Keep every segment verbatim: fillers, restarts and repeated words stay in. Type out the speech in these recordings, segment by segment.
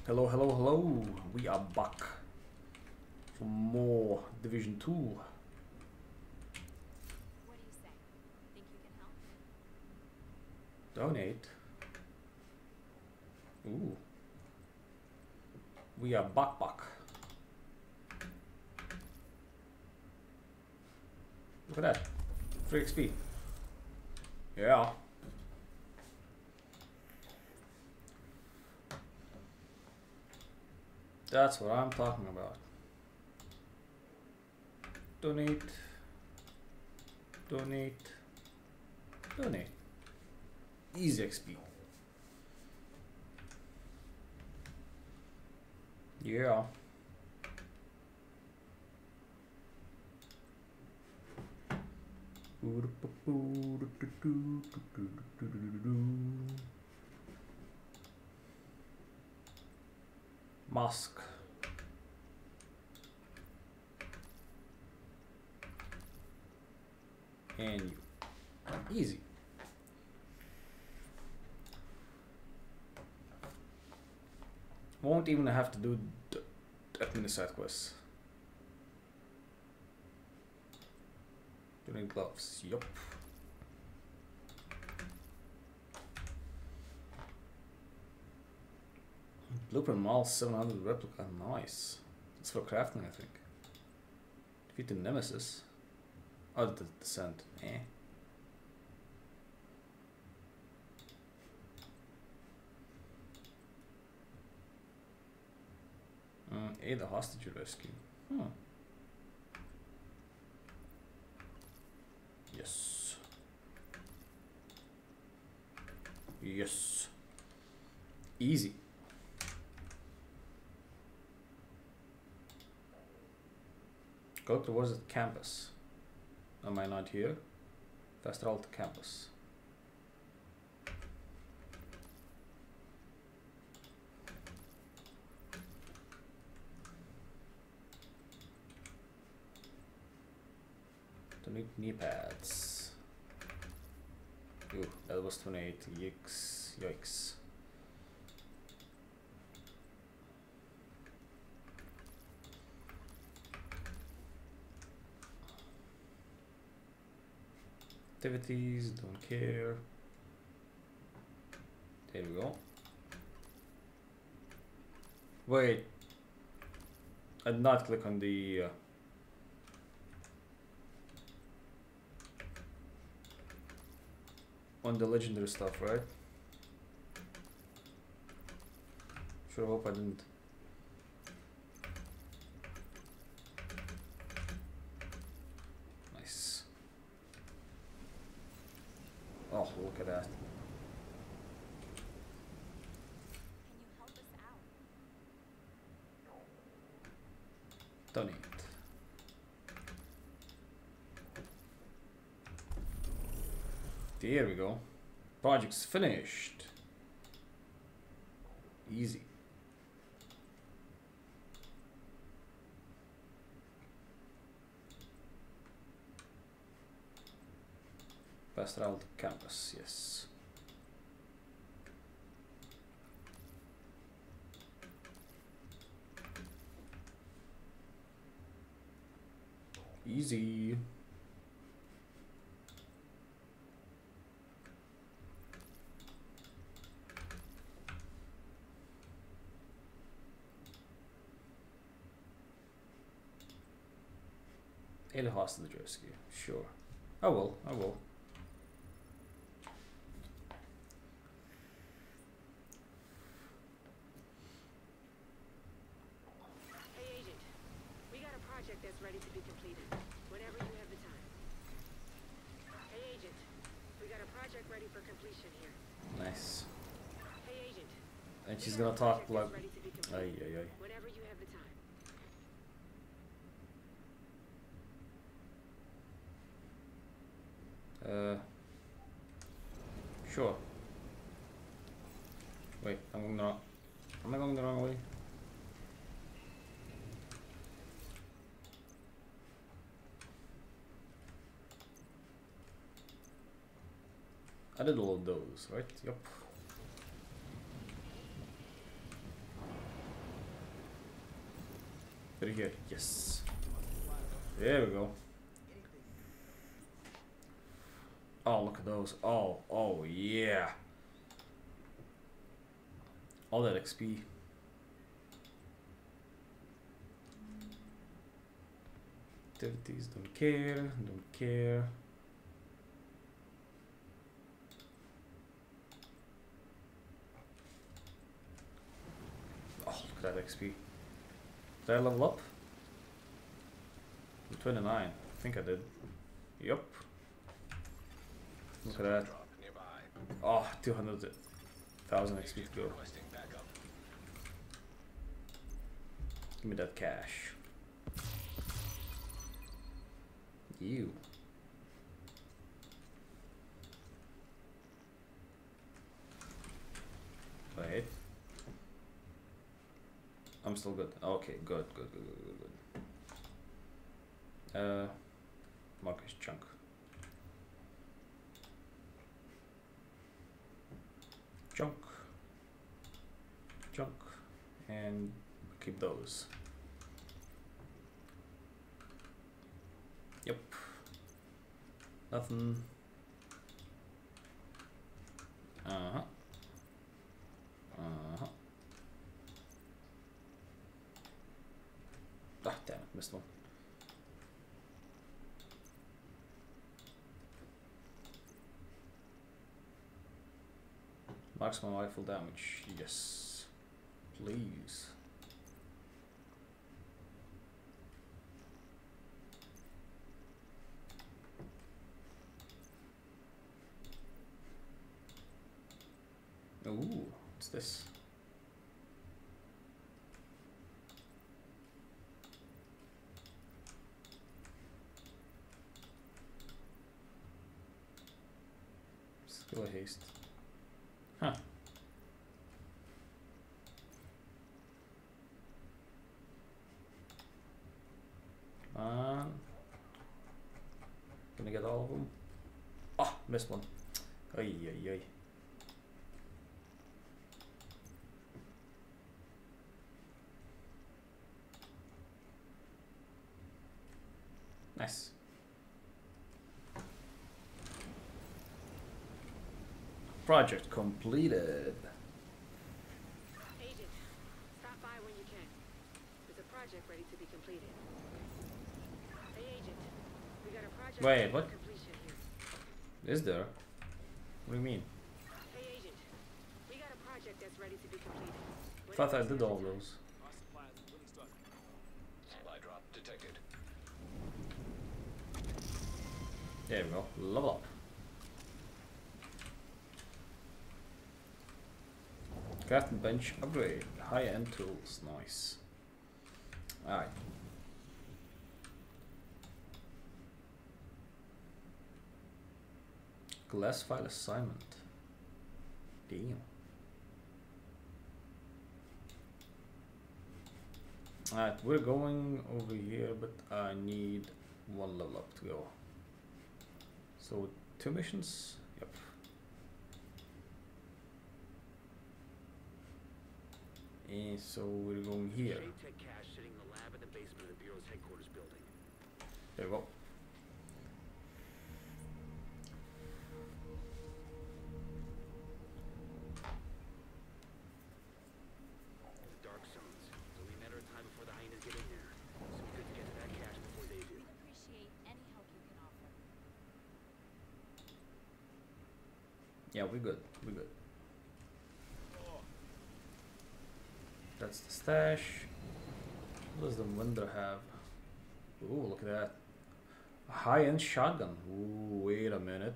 Hello, hello, hello. We are back for more Division two. What do you say? Think you can help? Donate. Ooh. We are back back. Look at that. Free X P. Yeah. That's what I'm talking about. Donate. Donate. Donate. Easy X P. Yeah. Mask. And you. Easy. Won't even have to do the admin side quests. Doing gloves. Yup. Blueprint Mall seven hundred replica. Nice. It's for crafting, I think. Defeat the Nemesis. Oh, the Descent. Eh. Uh, aid a hostage rescue. Huh. Yes. Yes. Easy. Go towards the campus. Am I not here? Faster all to campus. Donate knee pads. Ooh, that was twenty-eight. Yikes. Yikes. Activities, don't care. There we go. Wait. I did not click on the uh, on the legendary stuff, right? Sure hope I didn't. Nice. Oh, look at that. Can you help us out? Donate. There we go. Project's finished. Easy. Fast travel to campus, yes. Easy. Aid hostage rescue, sure. I will, I will. Hey agent, we got a project that's ready to be completed. Whenever you have the time. Hey agent, we got a project ready for completion here. Nice. Hey agent. And she's gonna talk like, ay, ay, ay. Whenever you have the time. Uh, sure. Wait, I'm going the wrong. Am I going the wrong way? I did all of those, right? Yep. Put it here. Yes. There we go. Oh, look at those. Oh, oh yeah. All that X P. Activities, don't care, don't care. Oh, look at that X P. Did I level up? I'm twenty-nine. I think I did. Yup. Look at that. Oh, two hundred thousand X P to go. Give me that cash. You. Wait. I'm still good. Okay, good, good, good, good, good, good. Uh, Marcus chunk. Junk. Junk. And keep those. Yep. Nothing. Uh-huh. Uh-huh. Ah, damn it, missed one. Maximum rifle damage, yes. Please. Ooh, what's this? Skill haste. Huh. Um, gonna get all of them. Ah, oh, missed one. Ay, ay, ay. Nice. Project completed. Agent, stop by when you can. There's a project ready to be completed. Hey, Agent, we got a project Wait, ready for what? completion here. Is there? What do you mean? Hey, Agent, we got a project that's ready to be completed. I thought I did all those. Supply drop detected. There we go. Level up. Crafting bench upgrade. High-end tools. Nice. Alright. Glass file assignment. Damn. Alright, we're going over here, but I need one level up to go. So, two missions? Yep. And so we're going here. Tech cache sitting in the lab in the basement of the Bureau's headquarters building. There we go. The dark zones. It's only a matter of time before the hyenas get in there. So we could get to that cache before they do. We'd appreciate any help you can offer. Yeah, we're good. We're good. That's the stash. What does the vendor have? Ooh, look at that. A high-end shotgun. Ooh, wait a minute.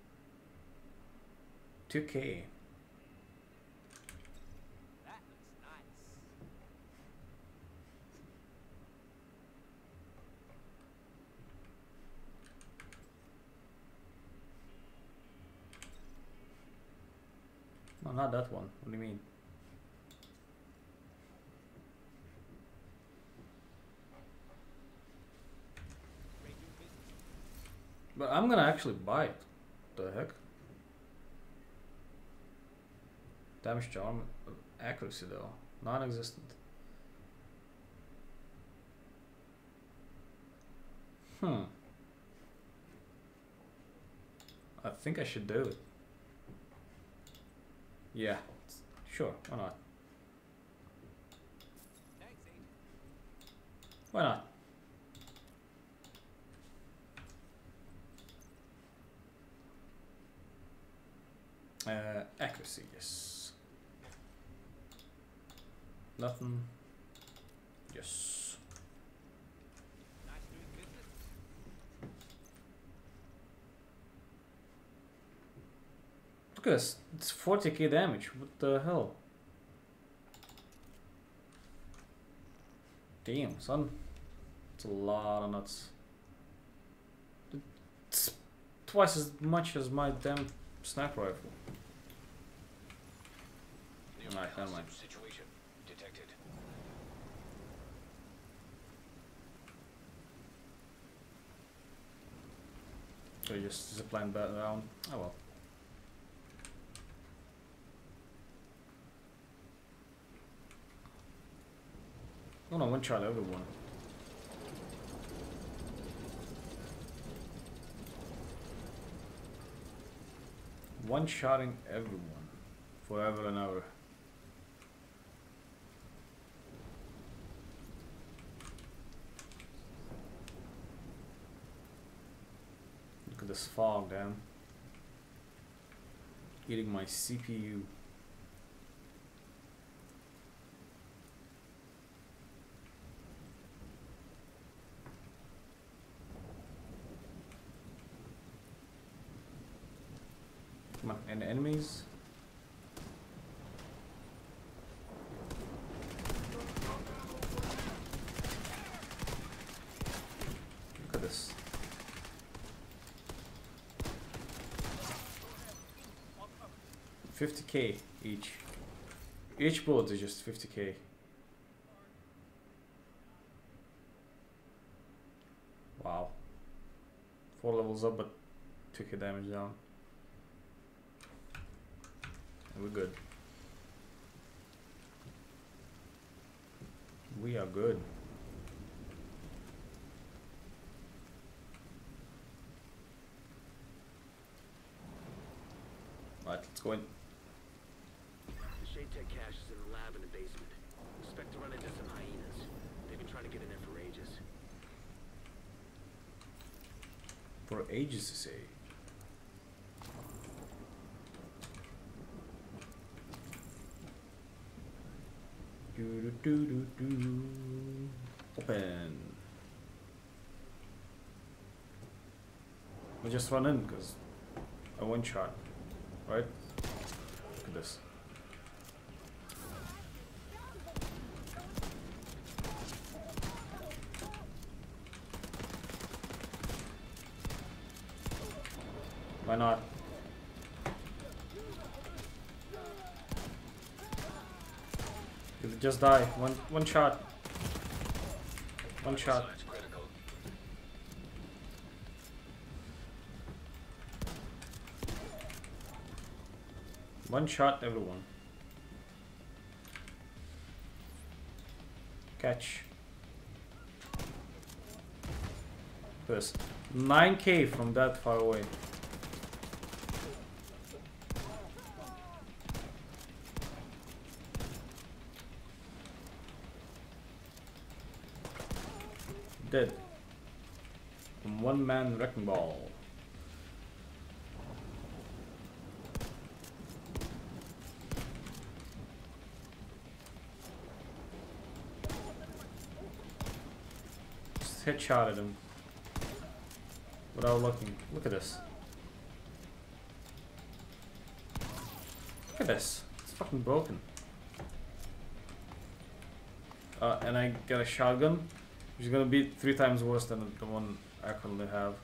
two K. That looks nice. No, not that one. What do you mean? But I'm gonna actually buy it. The heck? Damage to armor accuracy though. Non-existent. Hmm. I think I should do it. Yeah, sure, why not? Thanks, Agent. Why not? Uh, accuracy, yes. Nothing. Yes. Nice doing business. Look at this. It's forty K damage. What the hell? Damn, son. It's a lot of nuts. It's twice as much as my damn sniper rifle. Alright, never mind. Situation detected. So you just zipline back around. Oh well. Oh no, one shot everyone. One shotting everyone. Forever and ever. Look at this fog, damn. Eating my C P U. Come on, and enemies? Look at this. fifty K each. Each bullet is just fifty K. Wow. Four levels up, but two K damage down. And we're good. We are good. Alright, let's go in. The Shade Tech cache is in the lab in the basement. Expect to run into some hyenas. They've been trying to get in there for ages. For ages to say. Do do do do do. Open. We just run in because I one shot, right? Look at this. Why not? Did it just die? One one shot. One shot. That's critical. One shot everyone. Catch. This. nine K from that far away. Dead. From one man wrecking ball. Just headshotted him. Without looking. Look at this. Look at this. It's fucking broken. Uh, and I got a shotgun. Which is gonna be three times worse than the one I currently have.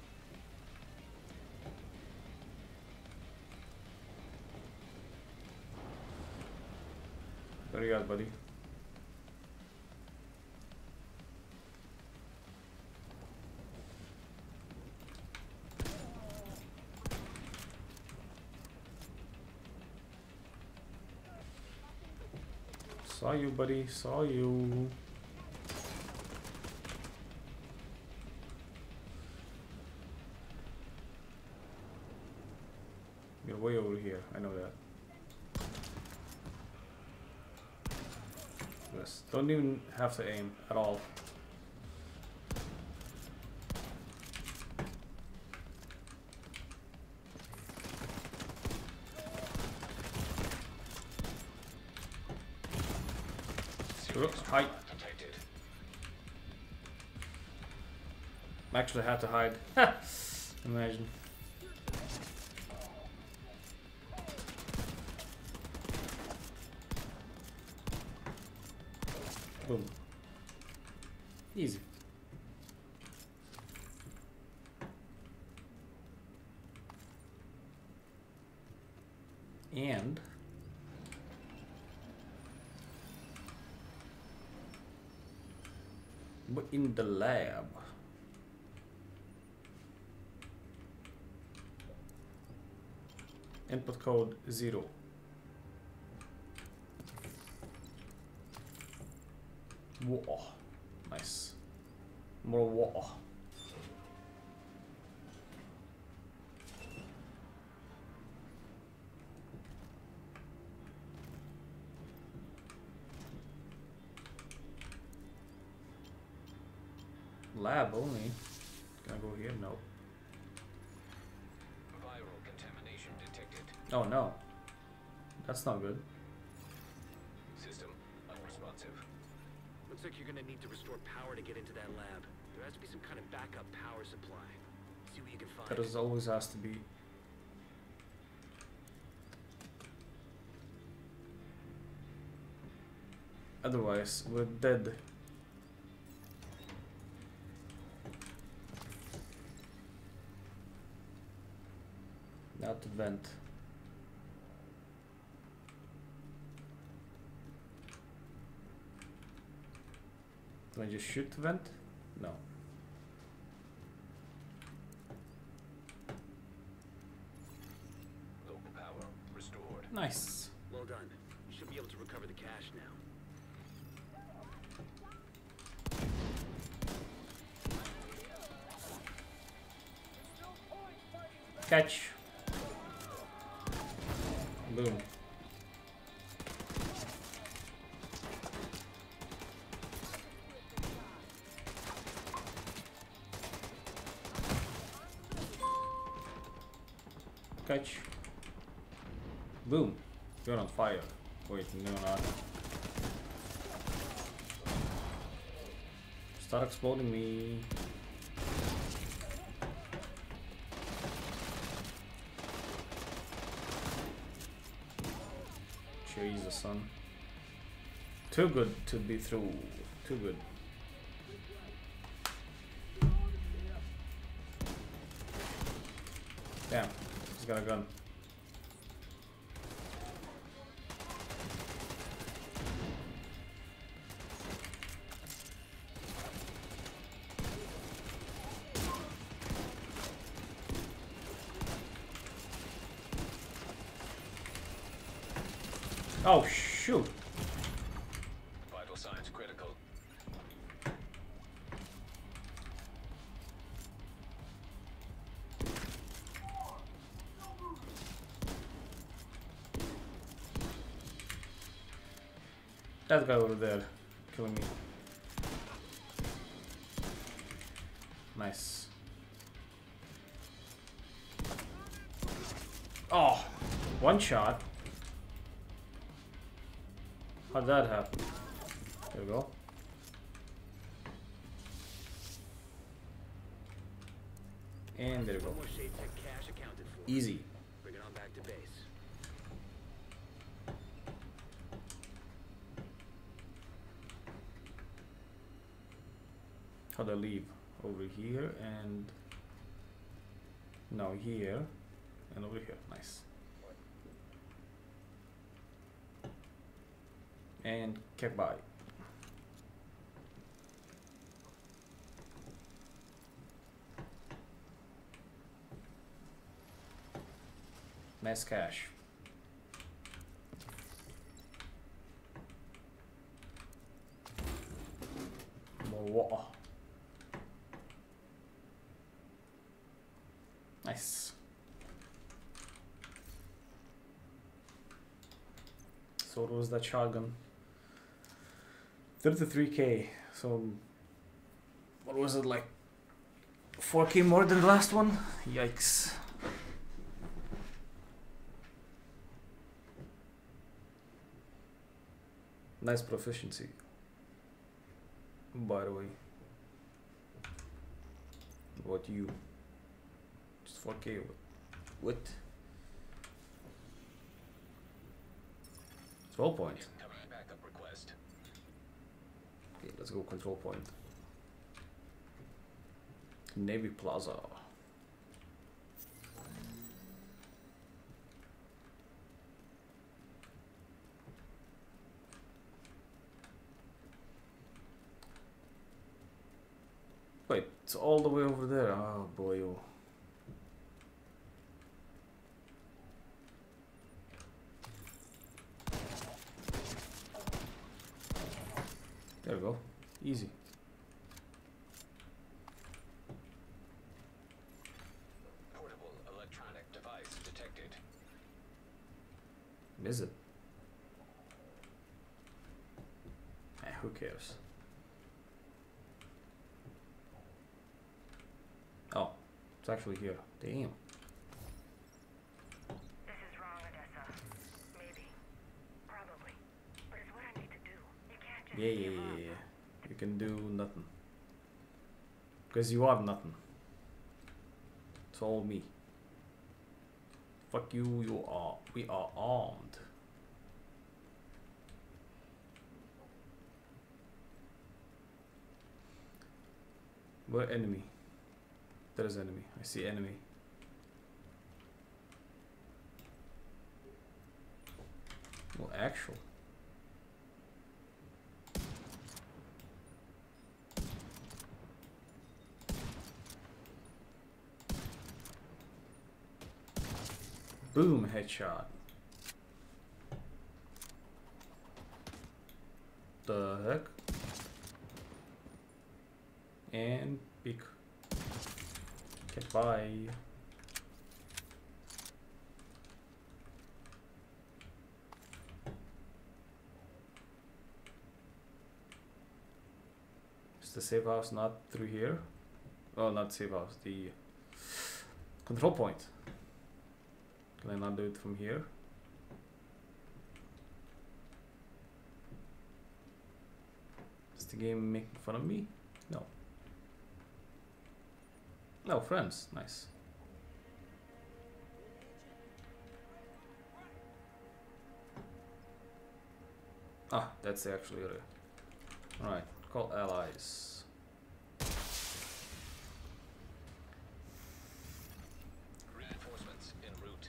What do you got, buddy? Saw you, buddy. Saw you. way over here. I know that. Yes. Don't even have to aim at all. Hide. Actually had to hide. Imagine. Boom. Easy. And but in the lab, input code zero. Whoa, nice. More water. Lab only. Can I go here? No. Viral contamination detected. Oh no. That's not good. System unresponsive. Looks like you're gonna need to restore power to get into that lab. There has to be some kind of backup power supply. See what you can find. That is always has to be. Otherwise, we're dead. Now to vent. Can I just shoot to vent? No. Local power restored. Nice. Well done. You should be able to recover the cash now. Catch. Boom. Catch. Boom. You're on fire. Wait, no, not. Start exploding me. Jesus, son. Too good to be through. Too good. Damn. He's got a gun. Oh shoot. Vital signs critical. That guy over there killing me. Nice. Oh, one shot. How'd that happen? There we go. And there we go. One more shade tech cash accounted for. Easy. Bring it on back to base. How'd I leave? Over here and now here and over here. Nice. And kick by. Nice cash. More water. Nice. So what was that shotgun? thirty-three K. So what was it, like four K more than the last one? Yikes. Nice proficiency, by the way. What you? Just four K. What? Control point. Backup request. Okay, let's go control point. Navy Plaza. Wait, it's all the way over there. Oh boy. Oh. There we go. Easy. Portable electronic device detected. Is it? Eh, who cares? Oh, it's actually here. Damn. This is wrong, Odessa. Maybe. Probably. But it's what I need to do. You can't just Yeah, yeah, give yeah, up. yeah. You can do nothing. Because you are nothing. It's all me. Fuck you, you are. We are armed. Where enemy? There is enemy. I see enemy. Well, actual. Boom, headshot. The heck? And peek. Goodbye. Is the safe house not through here? Oh, not safe house, the control point. Can I not do it from here? Is the game making fun of me? No. No, friends. Nice. Ah, that's actually it. Alright, call allies. Reinforcements en route.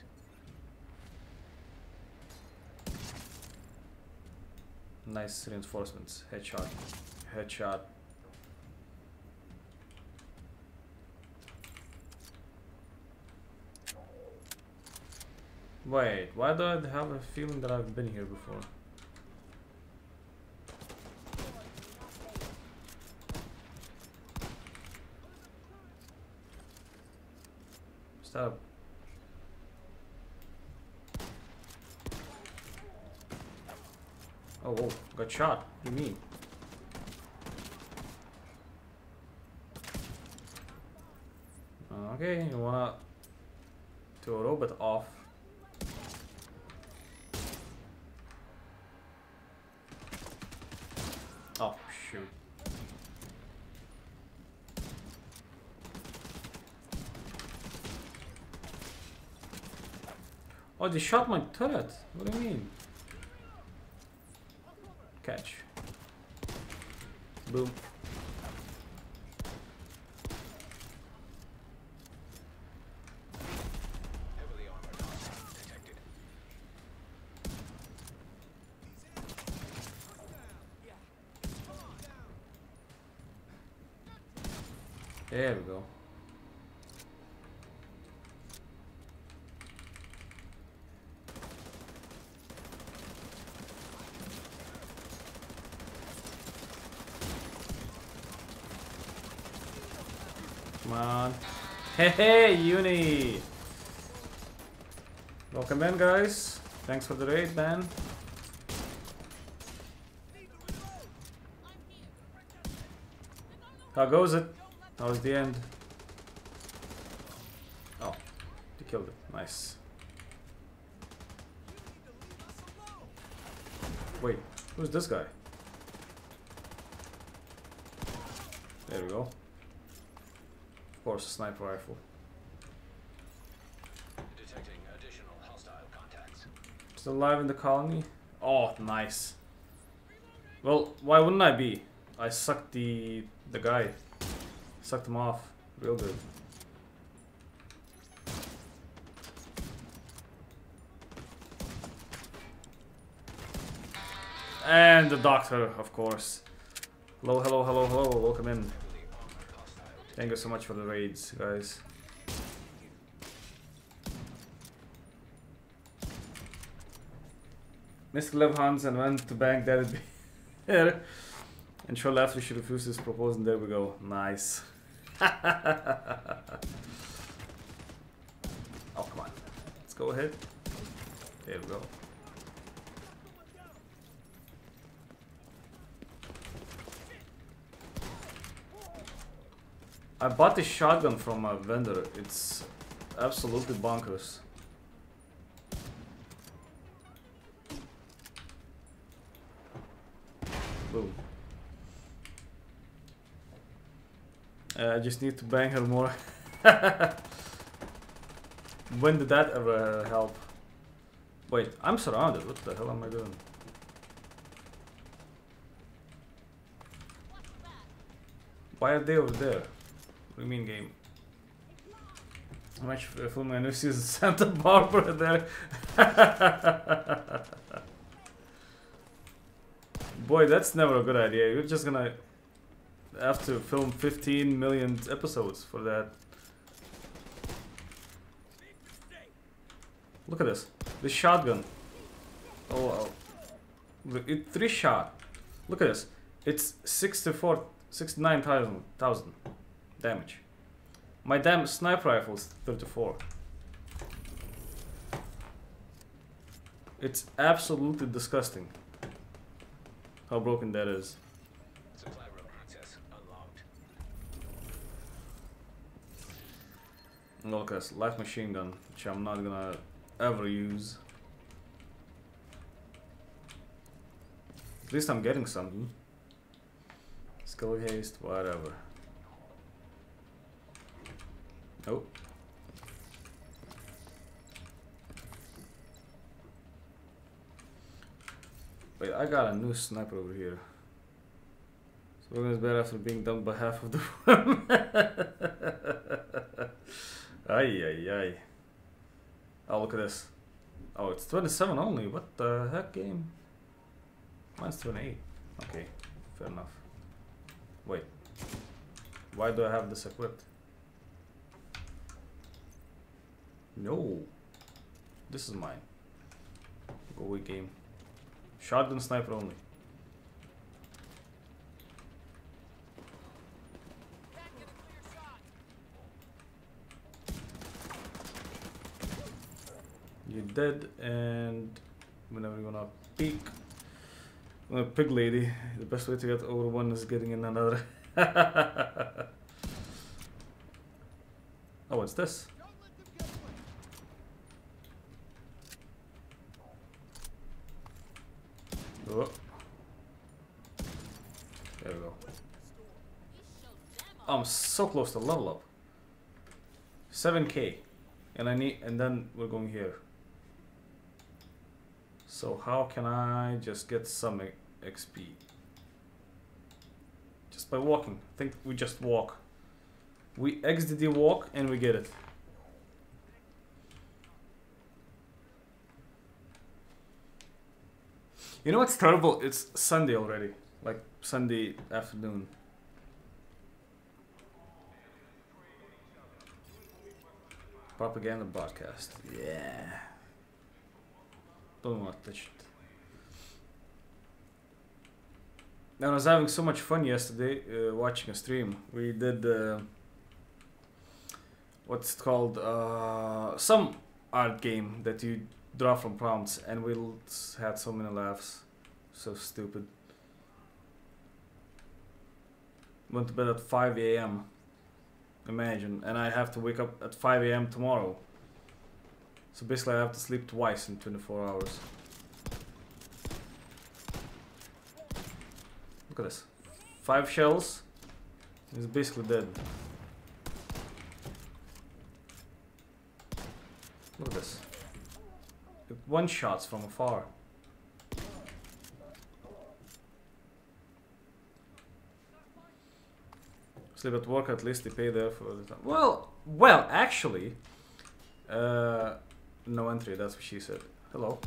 Nice reinforcements. Headshot. Headshot. Wait, why do I have a feeling that I've been here before? Stop. Oh, whoa, got shot. What do you mean? Okay, you wanna do a robot off. Oh, shoot. Oh, they shot my turret. What do you mean? Catch. Boom. Heavily armored hostiles detected. There we go. Come on. Hey, hey, Uni! Welcome in, guys. Thanks for the raid, man. How goes it? How's the end? Oh, you killed it. Nice. Wait, who's this guy? There we go. Of course, a sniper rifle. Detecting additional hostile contacts. Still alive in the colony? Oh, nice. Well, why wouldn't I be? I sucked the the guy. Sucked him off. Real good. And the doctor, of course. Hello, hello, hello, hello. Welcome in. Thank you so much for the raids, guys. Mister Lev Hans and went to bank that would be here. And shortly after she refused his proposal, and there we go. Nice. Oh, come on. Let's go ahead. There we go. I bought this shotgun from a vendor. It's absolutely bonkers. Boom. Uh, I just need to bang her more. When did that ever help? Wait, I'm surrounded. What the hell am I doing? Why are they over there? What do you mean, game? I'm actually filming a new season Santa Barbara there. Boy, that's never a good idea. You're just gonna have to film fifteen million episodes for that. Look at this. This shotgun. Oh, wow. It three shot. Look at this. It's sixty-four, sixty-nine thousand damage. My damn sniper rifle is thirty-four. It's absolutely disgusting how broken that is. Supply room access unlocked. Look at this light machine gun, which I'm not gonna ever use. At least I'm getting something. Skill haste, whatever. Nope. Wait, I got a new sniper over here. So we're gonna be better after being dumped by half of the room. Ay ay ay. Oh, look at this. Oh, it's twenty-seven only. What the heck, game? Mine's twenty-eight. Okay, fair enough. Wait. Why do I have this equipped? No. This is mine. Go away, game. Shotgun sniper only. You're dead, and whenever you wanna peek, I'm a pig lady. The best way to get over one is getting in another. Oh, what's this? Oh. There we go. Oh, I'm so close to level up. seven K, and I need, and then we're going here. So how can I just get some X P? Just by walking. I think we just walk. We X D D walk and we get it. You know what's terrible? It's Sunday already. Like Sunday afternoon. Propaganda broadcast. Yeah. Don't want to touch it. I was having so much fun yesterday uh, watching a stream. We did uh, what's it called? Uh, some art game that you draw from prompts, and we had so many laughs. So stupid. Went to bed at five A M Imagine, and I have to wake up at five A M tomorrow. So basically I have to sleep twice in twenty-four hours. Look at this. Five shells. He's basically dead. Look at this. It one shots from afar. Sleep at work, at least they pay there for the time. Well, well, actually, uh, no entry. That's what she said. Hello.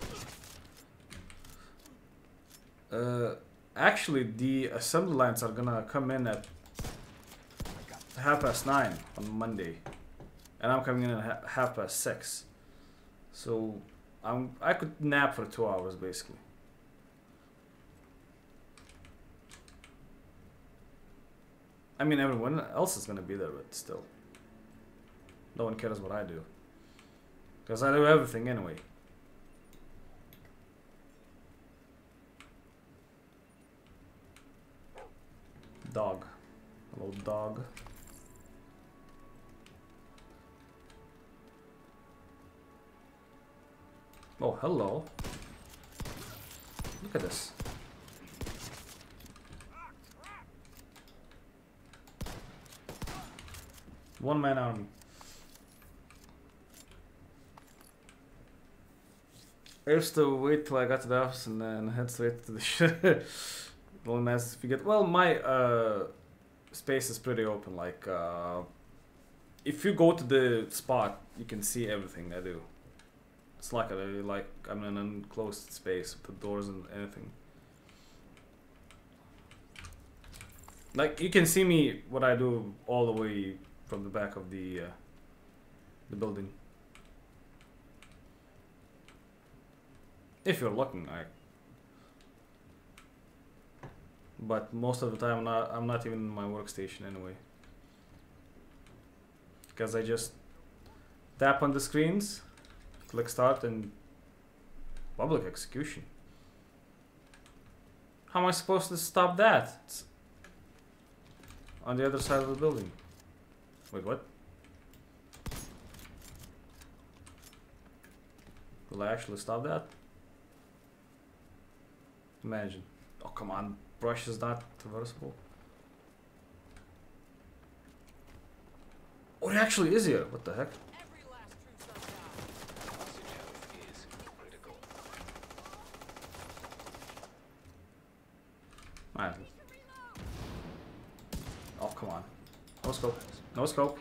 Uh, actually, the assembly lines are gonna come in at half past nine on Monday, and I'm coming in at ha half past six. So I'm I could nap for two hours basically. I mean, everyone else is gonna be there, but still, no one cares what I do, because I do everything anyway. Dog. Hello, dog. Oh, hello. Look at this. One man army. I used to wait till I got to the office and then head straight to the shit. The only nice if you get. Well, my uh, space is pretty open. Like, uh, if you go to the spot, you can see everything I do. It's like a, like I'm in an enclosed space with the doors and anything. Like you can see me what I do all the way from the back of the uh, the building. If you're looking, I. But most of the time, I'm not. I'm not even in my workstation anyway. Because I just tap on the screens, click start, and public execution. How am I supposed to stop that? It's on the other side of the building. Wait, what? Will I actually stop that? Imagine. Oh, come on. Brush is not reversible. Oh, it actually is here. What the heck? Man. Oh, come on. No scope. No scope.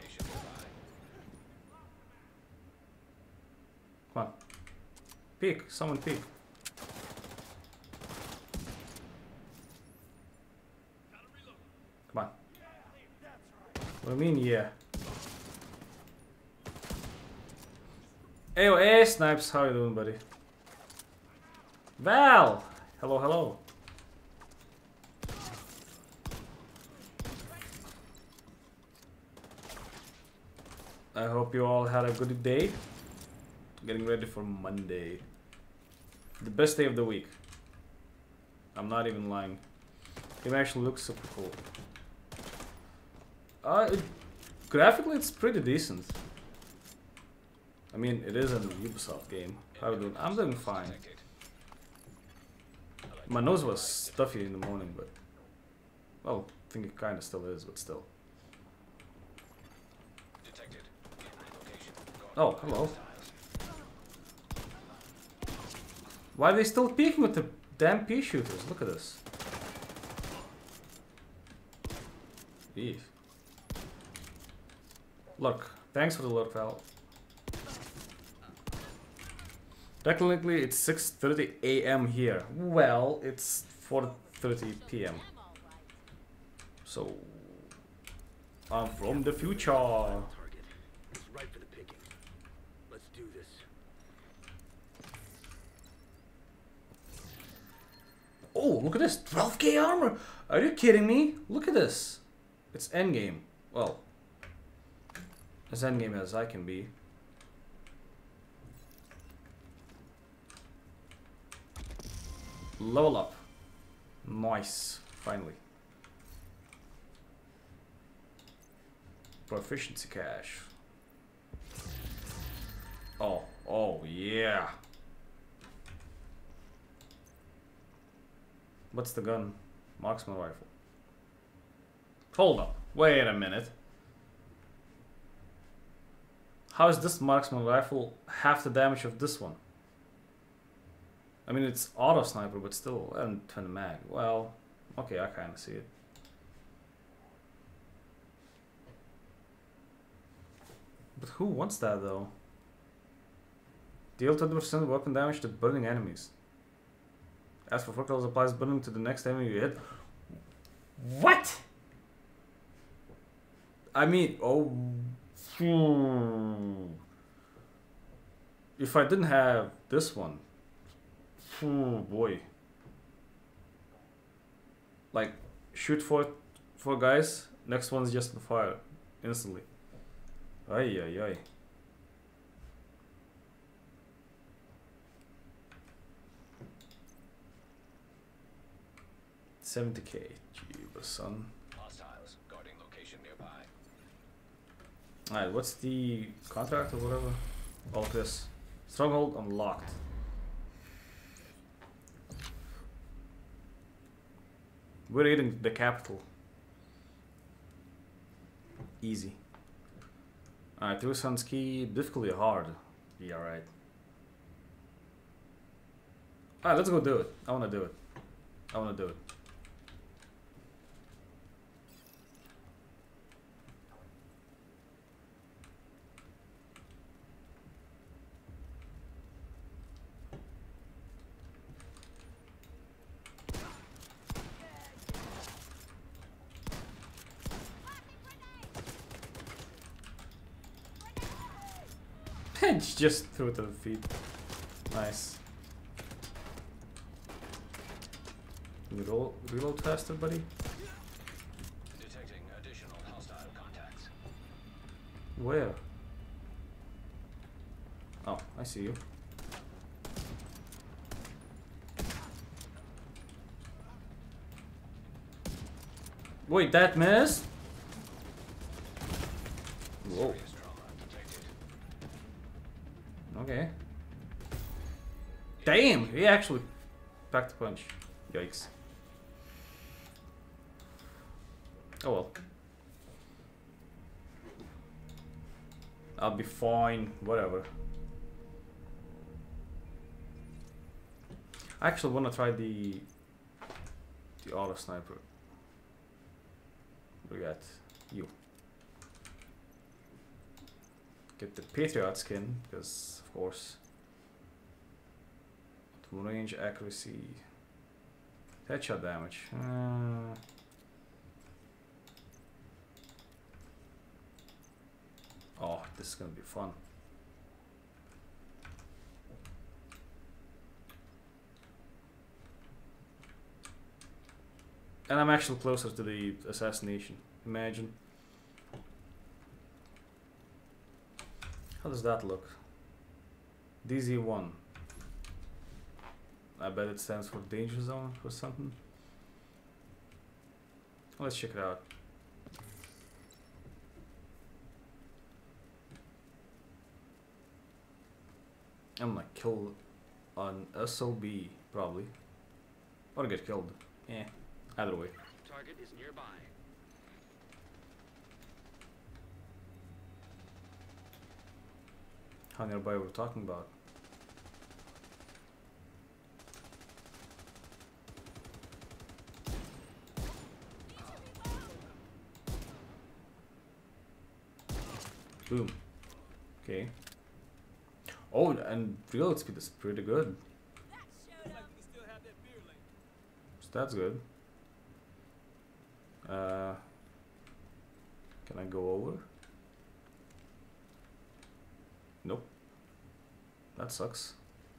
Come on. Peek. Someone peek. Come on. What do you mean, yeah? Hey, hey, Snipes. How you doing, buddy? Val! Hello, hello. I hope you all had a good day. Getting ready for Monday. The best day of the week. I'm not even lying. It actually looks super cool. Uh, it, graphically it's pretty decent. I mean, it is a Ubisoft game. How are you doing? I'm doing fine. My nose was stuffy in the morning, but... Well, I think it kinda still is, but still. Oh, hello. Why are they still peeking with the damn pea shooters? Look at this. Beef. Look, thanks for the look, Val. Technically, it's six thirty A M here. Well, it's four thirty P M So, I'm from the future. Target. It's right for the picking. Let's do this. Oh, look at this. twelve K armor. Are you kidding me? Look at this. It's endgame. Well, as endgame as I can be. Level up. Nice. Finally. Proficiency cache. Oh, oh yeah. What's the gun? Marksman rifle. Hold up. Wait a minute. How is this marksman rifle half the damage of this one? I mean, it's auto sniper, but still, and twenty mag. Well, okay, I kind of see it. But who wants that though? Deal twenty percent weapon damage to burning enemies. As for four applies burning to the next enemy you hit. What? I mean, oh. Hmm. If I didn't have this one, oh boy. Like, shoot four, four guys, next one's just on fire instantly. Ay ay ay. seventy K, jeebus son. Hostiles guarding location nearby. Alright, what's the contract or whatever? All of this. Stronghold unlocked. We're eating the capital. Easy. Alright, two sons key, difficulty hard. Yeah, right. Alright, let's go do it. I wanna do it. I wanna do it. Just threw it to the feet. Nice. Reload, reload faster, buddy. Detecting additional hostile contacts. Where? Oh, I see you. Wait, that missed? Whoa. Okay. Damn, he actually packed a punch. Yikes. Oh well. I'll be fine, whatever. I actually wanna try the the auto sniper. We got you. Get the Patriot skin, because of course. Range, accuracy, headshot damage. Uh, oh, this is gonna be fun. And I'm actually closer to the assassination. Imagine. How does that look? D Z one. I bet it stands for danger zone or something. Let's check it out. I'm gonna kill an S O B probably. Or get killed. Eh, either way. Target is nearby. How nearby we're talking about? Boom. Okay. Oh, and reload speed is pretty good. So that's good. Uh, can I go over? Nope. That sucks.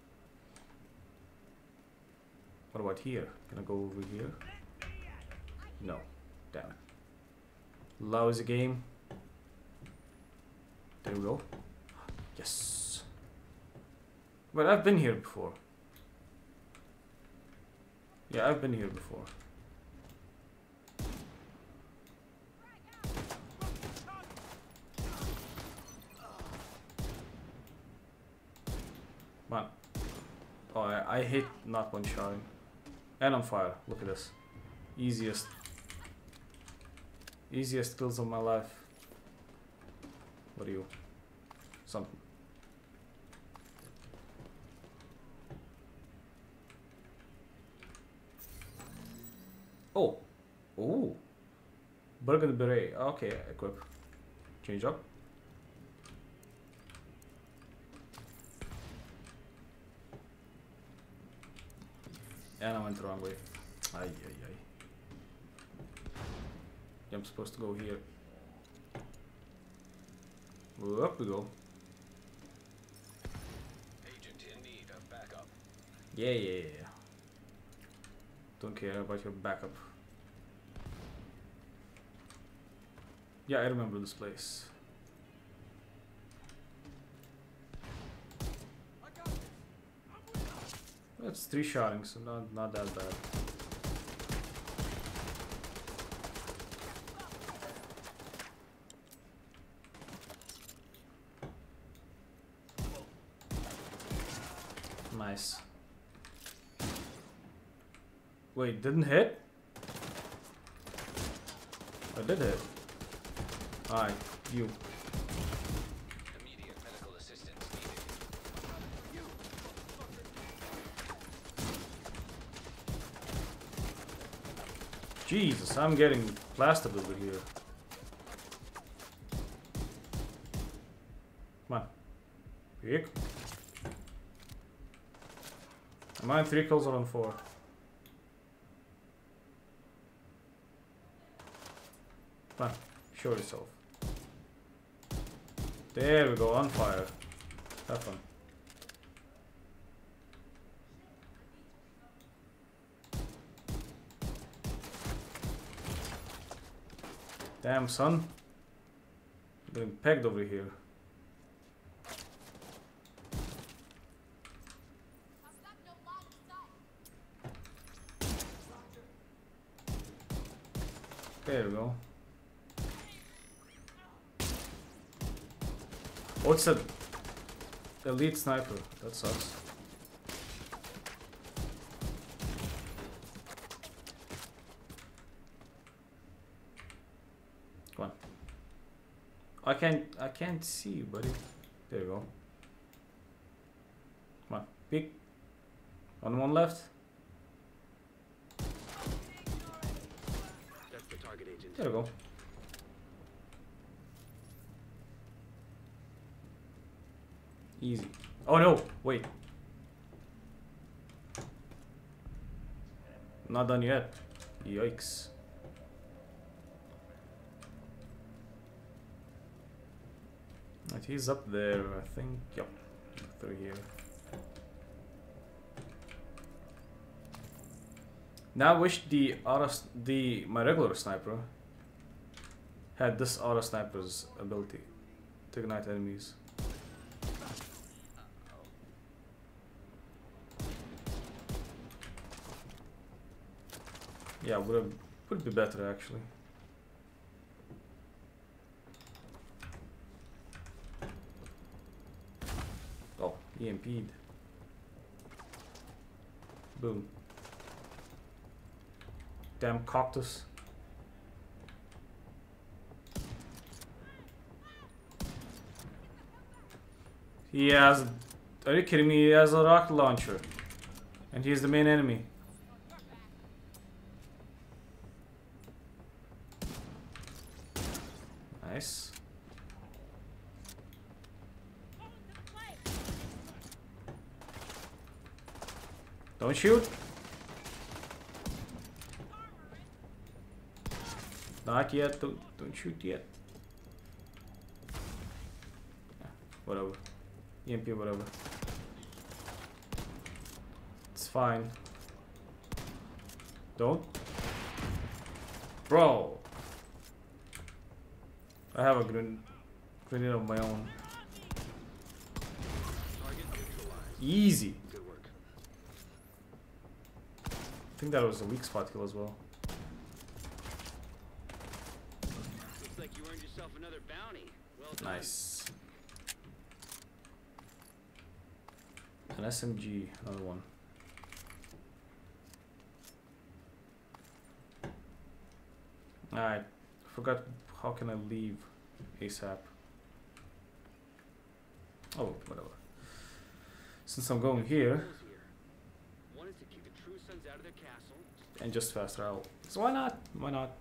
What about here? Can I go over here? No. Damn it. Lousy game. There we go. Yes. But I've been here before. Yeah, I've been here before. Oh, I, I hate not one shotting. And on fire. Look at this. Easiest. Easiest kills of my life. What are you? Something. Oh. Oh. Burgundy beret. Okay, equip. Change up. And I went the wrong way. Ay, ay, ay. I'm supposed to go here. Well, up we go. Agent in need of backup. Yeah, yeah, yeah. Don't care about your backup. Yeah, I remember this place. That's three shotting, so not not that bad. Nice. Wait, didn't hit? I did hit. Alright, you. Immediate medical assistance needed. Jesus, I'm getting plastered over here. Come on. Pick. Am I on three kills or on four? Come on, show yourself. There we go, on fire. Have fun. Damn, son. I'm getting pegged over here. There we go. Oh, it's a elite sniper. That sucks. Come on. I can't. I can't see you, buddy. There you go. Come on, peek. On one left. That's the target agent. There we go. Easy. Oh no! Wait. Not done yet. Yikes. Right, he's up there, I think. Yep. Through here. Now I wish the auto the my regular sniper had this auto sniper's ability to ignite enemies. Yeah, would have would be better actually. Oh, E M P'd. Boom. Damn cactus. He has. Are you kidding me? He has a rocket launcher. And he's the main enemy. Nice. Don't shoot. Not yet. Don't, don't shoot yet. Yeah, whatever. E M P, whatever. It's fine. Don't. Bro. I have a gren grenade of my own. Target neutralized. Easy. Good work. I think that was a weak spot kill as well. Looks like you earned yourself another bounty. Well done. Nice. An S M G, another one. Alright, forgot how can I leave ASAP. Oh, whatever. Since I'm going here, Wanted to keep the true sons out of their castle. and just fast travel. So why not? Why not?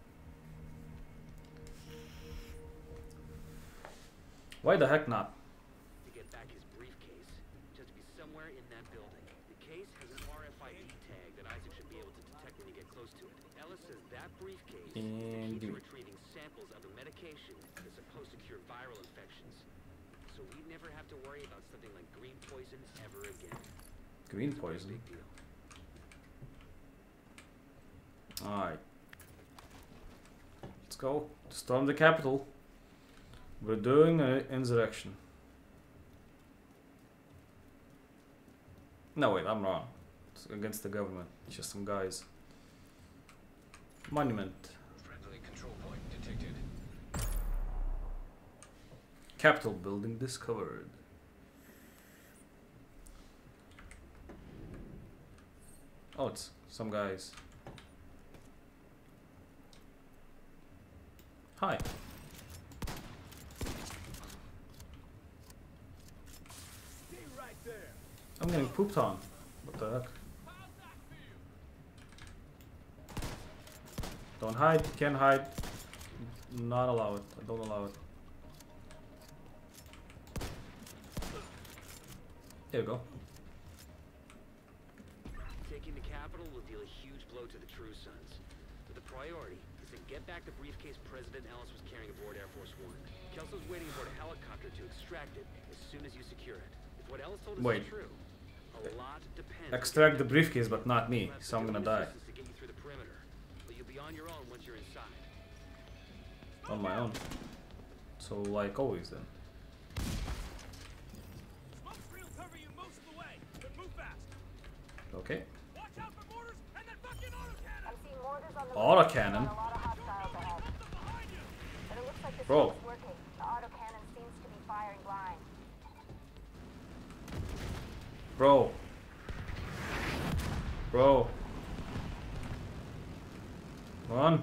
Why the heck not? To get back his briefcase, just to be somewhere in that building. The case has an R F I D tag that Isaac should be able to detect when you get close to it. Ellis says that briefcase is And the key to do- retrieving samples of a medication that's supposed to cure viral infections. So we never have to worry about something like green poison ever again. Green It's a pretty poison. big deal. Alright. Let's go. Storm the Capitol. We're doing an insurrection. No, wait, I'm wrong. It's against the government. It's just some guys. Monument. Friendly control point detected. Capitol building discovered. Oh, it's some guys. Hi. Stay right there. I'm getting pooped on. What the heck? How's that feel? Don't hide. Can't hide. Not allow it. I don't allow it. There you go. Taking the capital will deal a huge blow to the True Sons. But the priority is to get back the briefcase President Ellis was carrying aboard Air Force One. Kelso's waiting aboard a helicopter to extract it as soon as you secure it. If what Ellis told us Wait. is true, a lot depends. Extract the briefcase, but not me, so I'm gonna die. To get you through the perimeter, but you'll be on your own once you're inside. On my own. So, like always then. Smoke screen will cover you most of the way, but move fast. Okay. Watch out for mortars and that fucking autocannon. I'm seeing mortars on the Autocannon? A lot of hostiles ahead. Behind you. But it looks like the Bro. smoke's working. The autocannon seems to be firing blind. Bro. Bro. Run.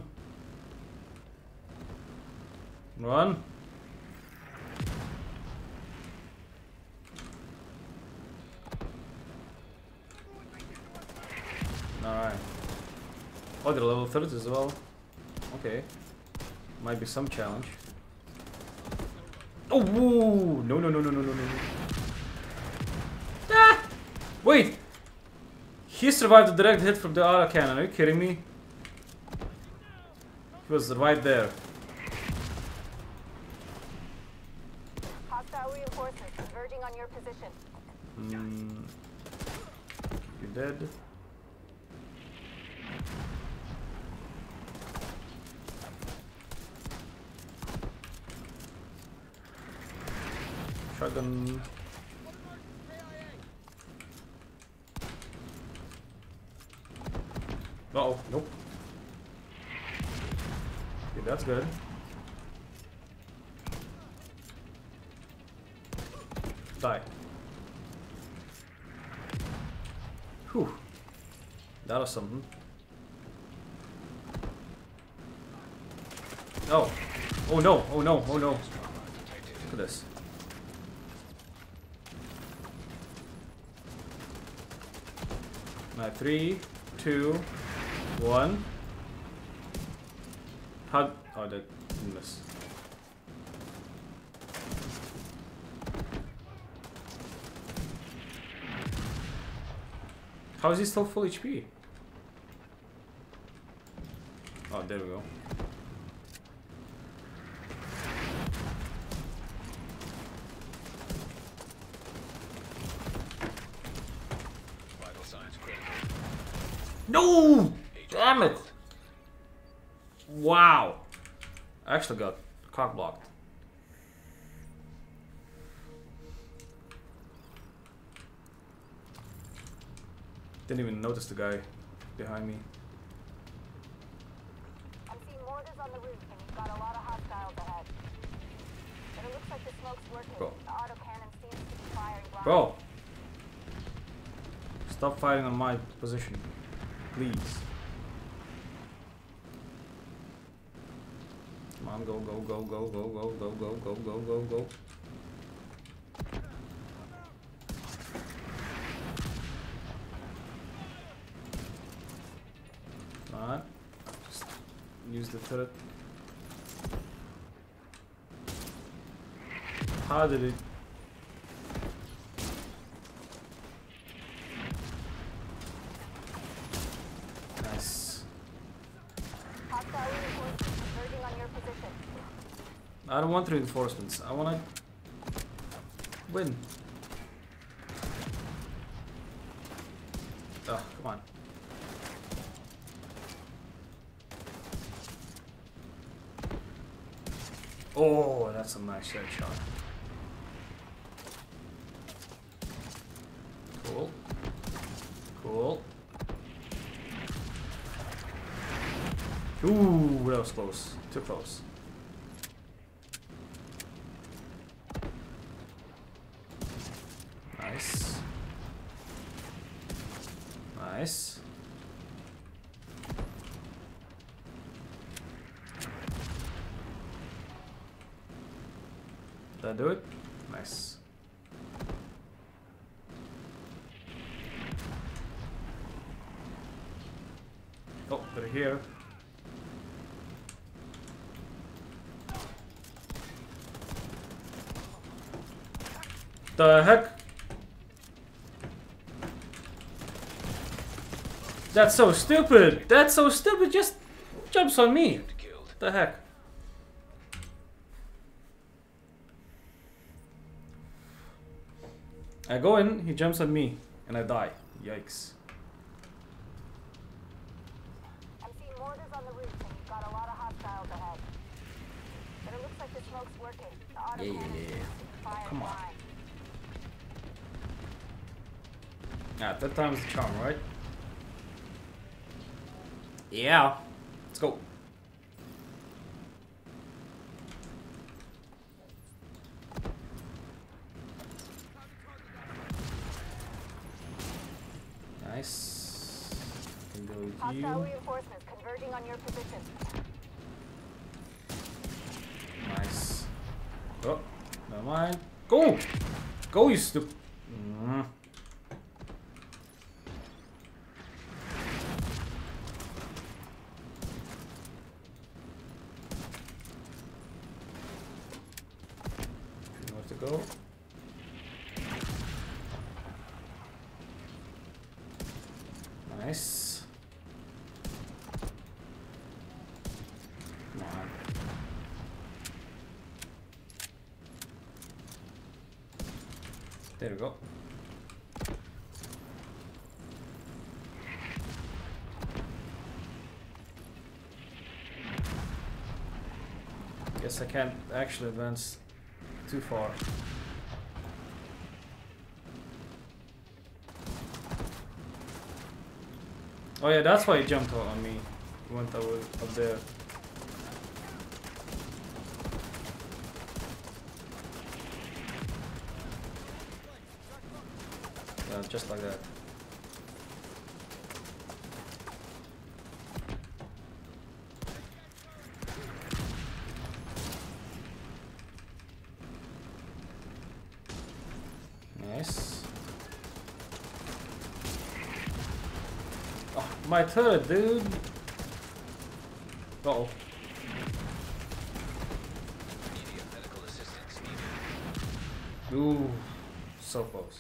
Run. Alright. Oh, they're level thirty as well. Okay. Might be some challenge. Oh, woo! No, no, no, no, no, no, no. Ah! Wait! He survived a direct hit from the autocannon. Are you kidding me? He was right there. Hostile reinforcements converging on your position. Mm. You dead? Shotgun. Uh oh, nope. Okay, that's good. Die. Whew. That was something. Oh. Oh no, oh no, oh no. Look at this. Alright, three, two, one. How? Oh, I did miss. How is he still full H P? Oh, there we go. Vital signs critical. No! Damn it! Wow! I actually got cock blocked. Didn't even notice the guy behind me. I'm seeing mortars on the roof, and you've got a lot of hostiles ahead. But it looks like the smoke's working. Bro. The autocannon seems to be firing blind. Bro! Stop fighting on my position. Please. Come on, go, go, go, go, go, go, go, go, go, go, go, go. Come on. Just use the turret. How did it? Nice. Hostile reinforcements converging on your position. I don't want reinforcements. I wanna win. Oh, come on. Oh, that's a nice headshot. Cool. Cool. Ooh, that was close. Too close. Nice. Nice. Did that do it? Nice. Oh, they're here. The heck? That's so stupid! That's so stupid! Just jumps on me! The heck? I go in, he jumps on me, and I die. Yikes. I'm seeing mortars on the roof, and you've got a lot of hostiles ahead. But it looks like the smoke's working. The auto Yeah, cannon yeah, yeah. is fire Come on. fine. Yeah, that time's the charm, right? Yeah. Let's go. Nice. Can go with Hostile you. reinforcements converging on your position. Nice. Oh, never mind. Go! Go, you stupid. Mm. Nowhere to go. Nice. Come on. There we go. Guess I can't actually advance too far. Oh yeah, that's why he jumped out on me. He went over up there. Yeah, just like that. Nice. Oh, my turret, dude. Uh oh. Ooh, so close.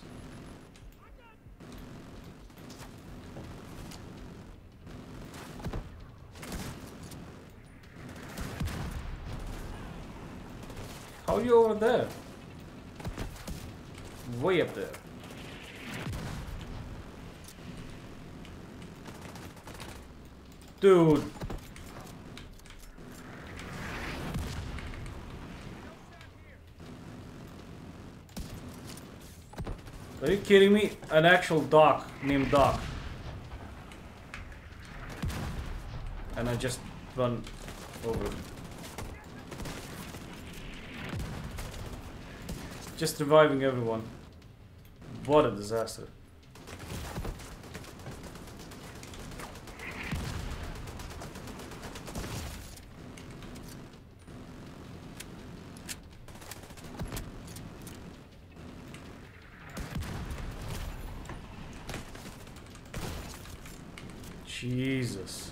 How are you over there? Way up there. Dude. Are you kidding me? An actual doc named Doc. And I just run over. Just reviving everyone. What a disaster. Jesus.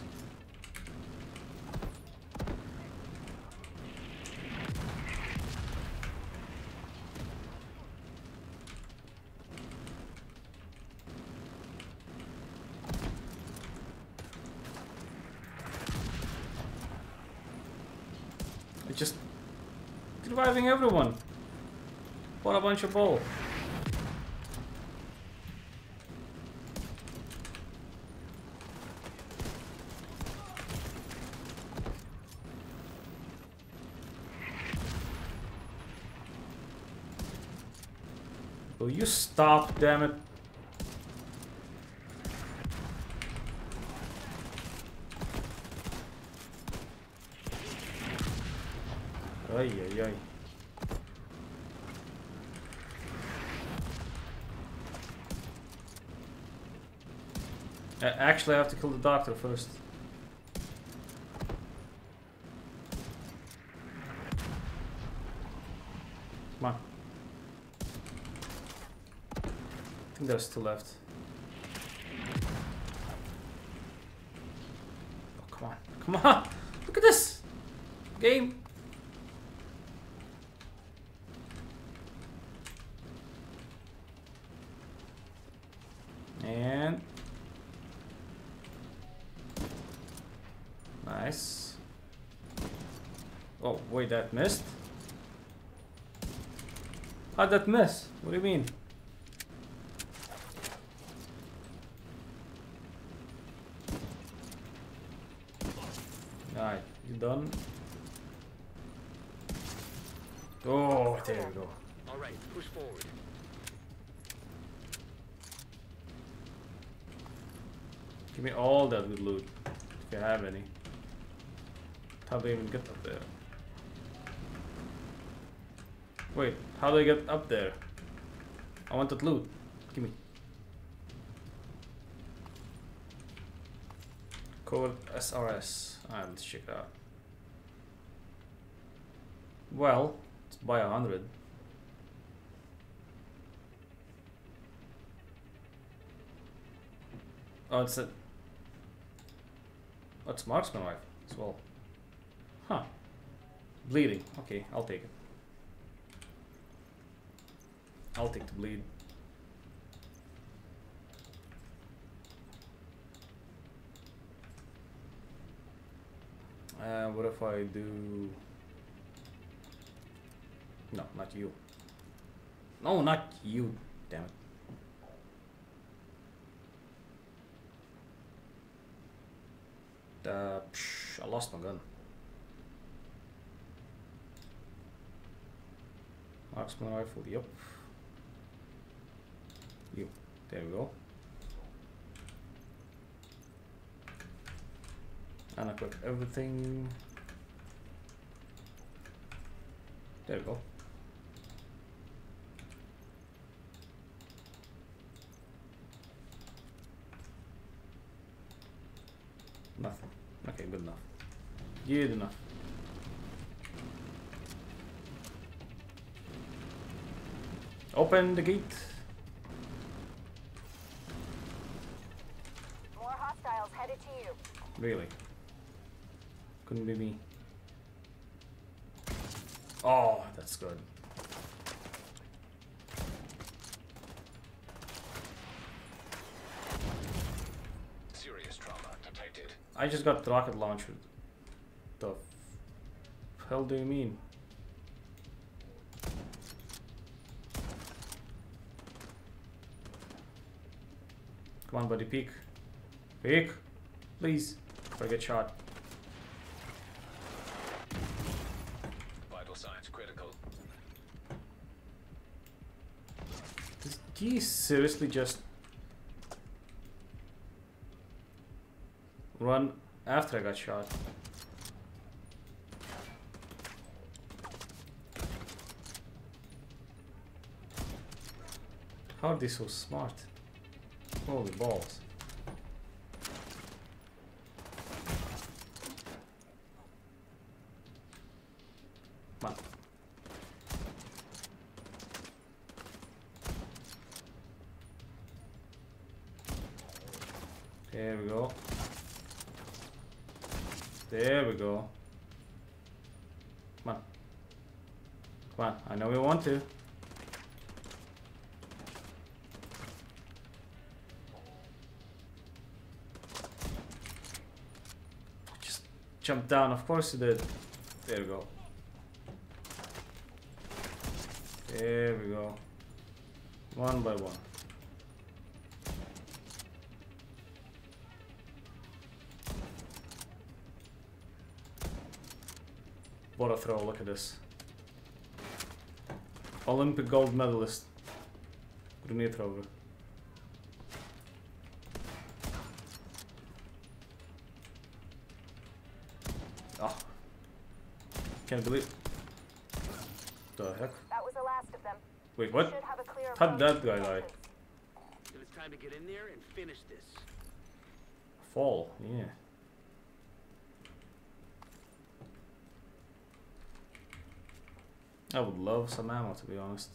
It's just reviving everyone. What a bunch of bull. Will you stop, damn it? Ay, ay, ay. I actually have to kill the doctor first. Come on. I think there's two left. Oh, come on. Come on! Look at this! Game! And... nice. Oh, wait, that missed? How'd that miss? What do you mean? Alright, you done? Oh, there we go. Alright, push forward. Give me all that good loot, if you have any. How do they even get up there? Wait, how do I get up there? I want that loot. Give me. Code S R S. Alright, let's check it out. Well, let's buy a hundred. Oh, it's a... oh, it's marksman rifle as well. Huh. Bleeding. Okay, I'll take it. I'll take the bleed. Uh, what if I do... no, not you. No, not you. Damn it. Uh, psh, I lost my gun. Marksman rifle, yep. You. There we go. And equip everything. There we go. Nothing. Okay, good enough. Good enough. Open the gate. More hostiles headed to you. Really? Couldn't be me. Oh, that's good. Serious trauma detected. I just got the rocket launcher. The f hell do you mean? Come on, buddy, peek. Peek! Please. Before I get shot. Vital signs critical. Did he seriously just run after I got shot? How are they so smart? Holy balls. Come on. There we go. There we go. Come on. Come on, I know we want to. Just jump down, of course you did. There we go. There we go. One by one. What a throw, look at this. Olympic gold medalist. Grenade thrower. Oh. Can't believe. The heck? That was the last of them. Wait, what? Should have a clear How did approach that guy to the die? entrance. Then it's time to get in there and finish this. Fall, yeah. I would love some ammo, to be honest.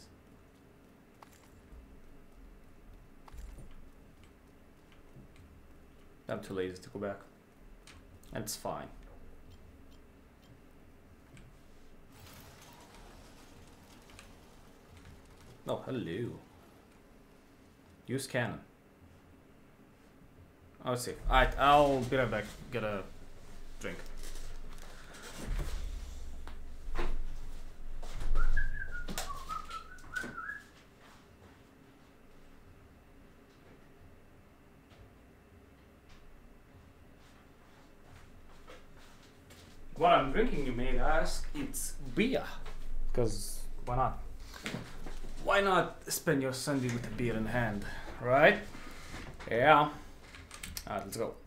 I'm too lazy to go back. And it's fine. Oh, hello. Use cannon. Oh, let's see. Alright, I'll be right back. Get a drink. What I'm drinking, you may ask, it's beer. Because why not? Why not spend your Sunday with a beer in hand, right? Yeah. Alright, let's go.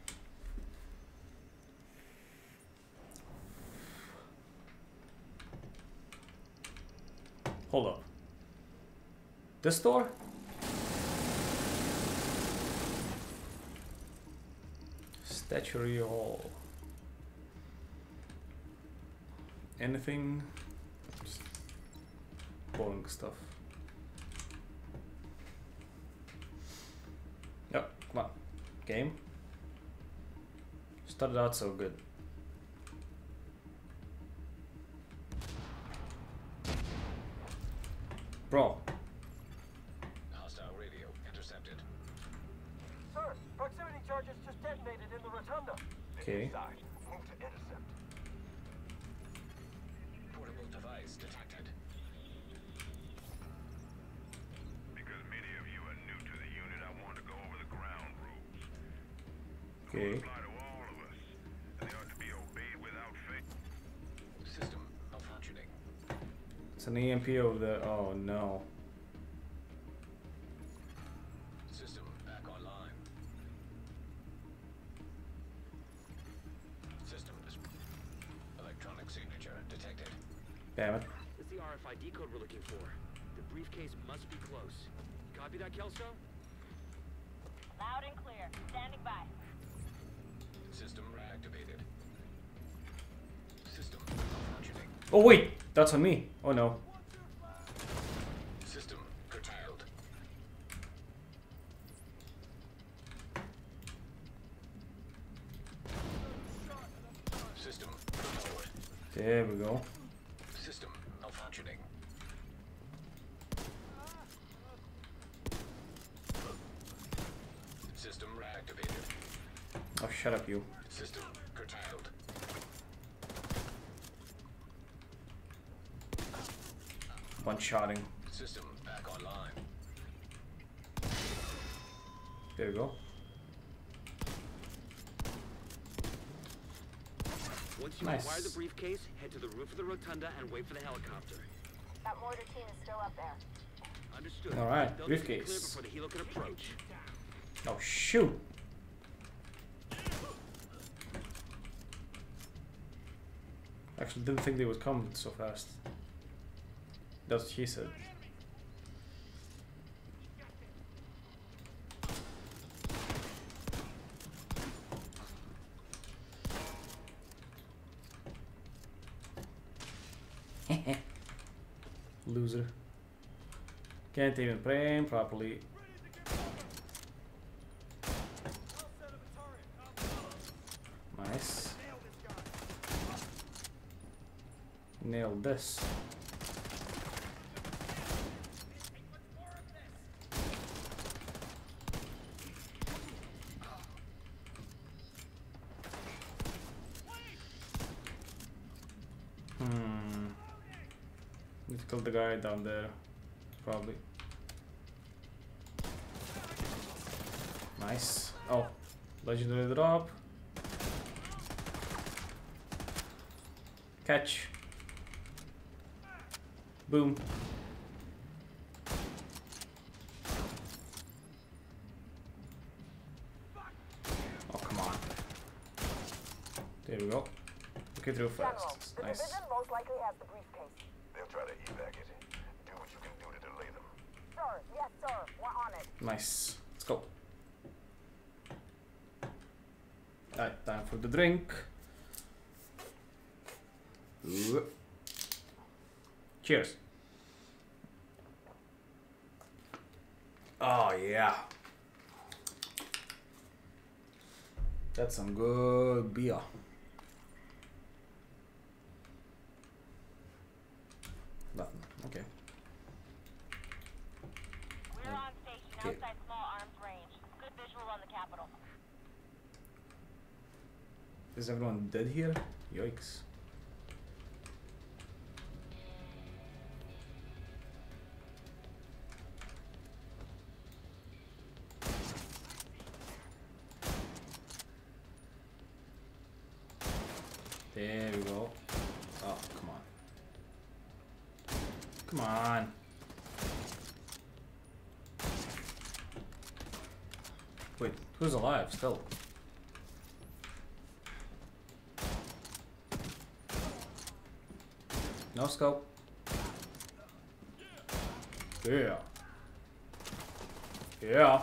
Hold up. This door? Statuary Hall. Anything? Just boring stuff. Yep, come on. Game. Started out so good. Bro. Hostile radio intercepted. Sir, proximity charges just detonated in the rotunda. Okay. Inside. Move to intercept. Portable device detected. Because many of you are new to the unit, I want to go over the ground rules. Okay. Apply to all of us, and they ought to be obeyed without fail. System malfunctioning. It's an E M P over there. Oh no. System back online. System is electronic signature detected. Damn it. It's the R F I D code we're looking for. The briefcase must be close. Copy that, Kelso? Loud and clear. Standing by. System reactivated. System malfunctioning. Oh wait, that's on me. Oh no. System curtailed. System restored. There we go. System malfunctioning. System reactivated. Oh, shut up, you. System curtailed. One shotting. System back online. There we go. Once you Nice. acquire the briefcase, head to the roof of the rotunda and wait for the helicopter. That mortar team is still up there. Understood. All right, They'll need to be briefcase. clear before the helo can approach. Oh shoot. Actually, didn't think they would come so fast. That's what he said. Loser. Can't even frame properly. Nice. Nail this. Hmm. Need to kill the guy down there. Probably. Nice. Oh, legendary drop. Catch. Boom. Oh, come on. There we go. Okay, through General, fast. the Nice. division most likely has the briefcase. They'll try to evac it. Do what you can do to delay them. Sir, yes, sir. We're on it. Nice. Let's go. Alright, time for the drink. Ooh. Cheers. Oh yeah. That's some good beer. Nothing. Okay. We're on station Okay. outside small arms range. Good visual on the capital. Is everyone dead here? Yikes. There we go. Oh, come on. Come on. Wait, who's alive still? No scope. Yeah. Yeah.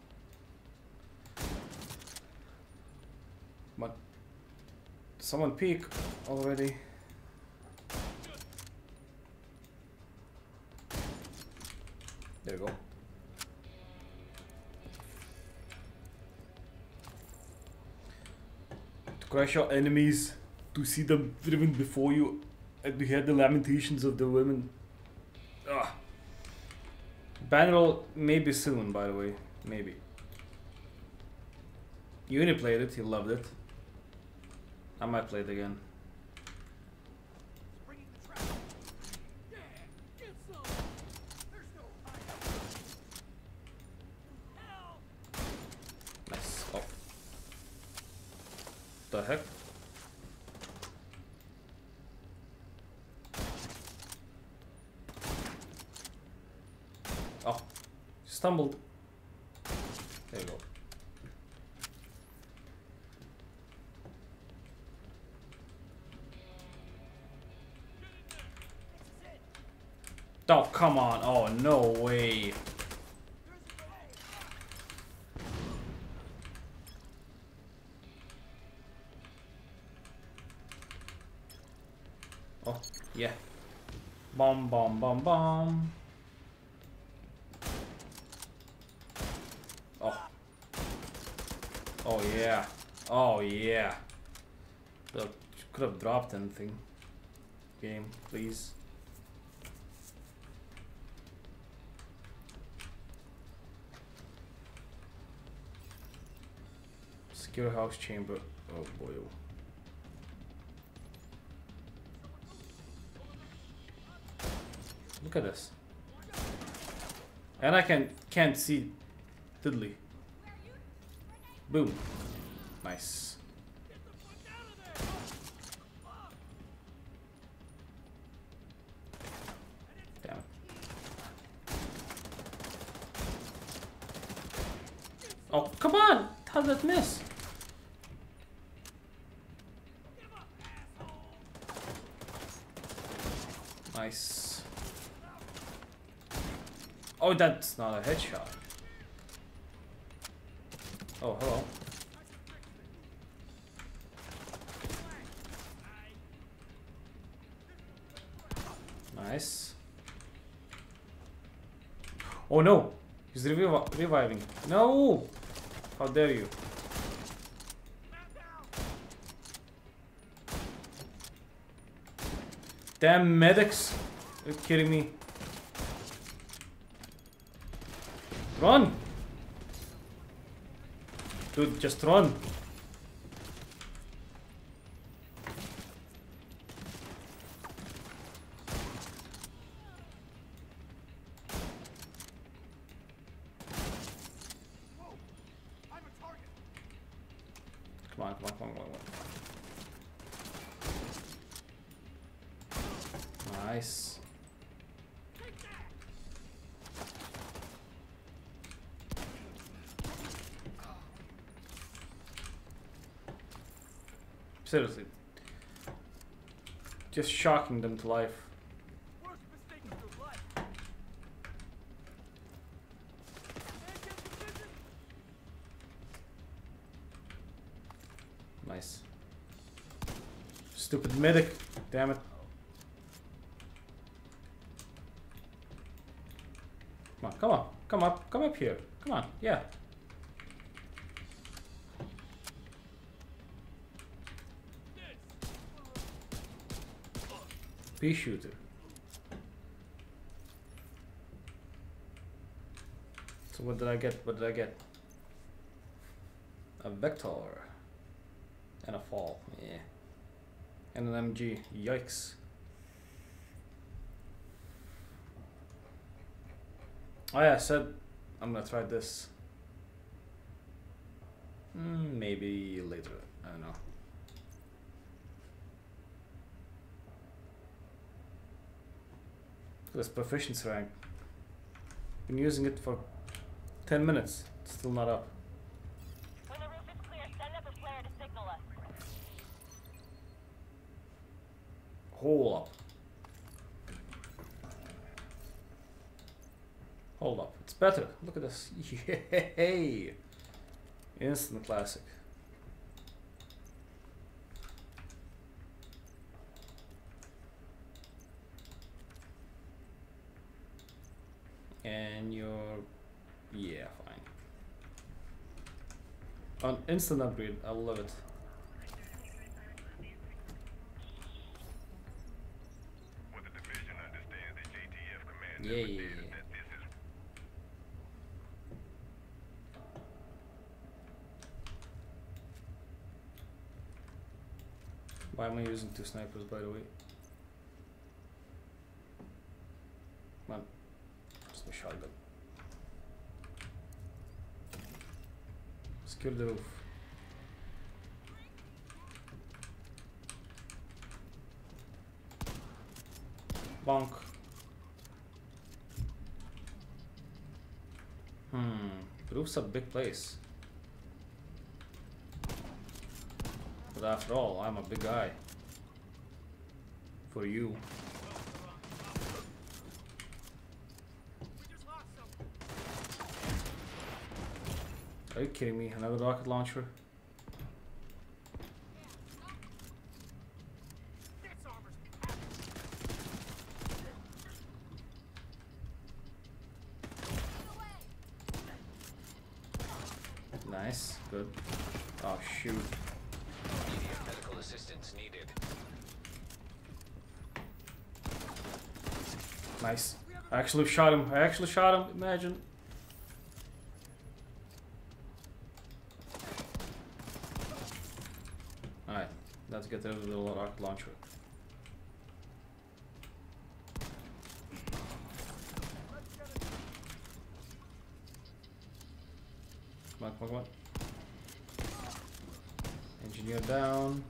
What? Someone peek already. There you go. To crush your enemies, to see them driven before you, and to hear the lamentations of the women. Ah. Bannerol maybe soon, by the way. Maybe. Uni played it, he loved it. I might play it again. Nice. Oh. The heck? Oh. Stumbled. There you go. Oh, come on. Oh, no way. Oh, yeah. Bomb, bomb, bomb, bomb. Oh. Oh, yeah. Oh, yeah. Look, could have dropped anything. Game, please. Secure house chamber. Oh boy. Look at this. And I can can't see diddly. Boom. Nice. Damn it. Oh, come on! How did that miss? Nice. Oh, that's not a headshot. Oh, hello. Nice. Oh no! He's reviv reviving. No! How dare you? Damn medics! Are you kidding me? Run! Dude, just run! Come on, come on, come on, come on, come on. Nice. Seriously. Just shocking them to life. Worst mistake of your life. Nice. Stupid medic. Damn it. Come on, come on. Come up. Come up here. Come on. Yeah. Pea shooter. So what did I get? What did I get? A vector. And a fall. Yeah. And an M G. Yikes. Oh yeah, I said I'm gonna try this. Mm, maybe later. I don't know. This proficiency rank. Been using it for ten minutes. It's still not up. When the roof is clear, send up a flare to signal us. Hold up. Hold up. It's better. Look at this. Yay! Instant classic. And you're... yeah, fine. An instant upgrade. I love it. What the division understands that J T F command Yeah, yeah, understands yeah. that this is Why am I using two snipers, by the way? Come on. Just a shotgun. Secure the roof. Bonk. Hmm. The roof's a big place. But after all, I'm a big guy. For you. Are you kidding me? Another rocket launcher? Nice, good. Oh shoot. Immediate medical assistance needed. Nice. I actually shot him. I actually shot him. Imagine. Alright, let's get rid of the rocket launcher. Come on, come on, come on. Engineer down.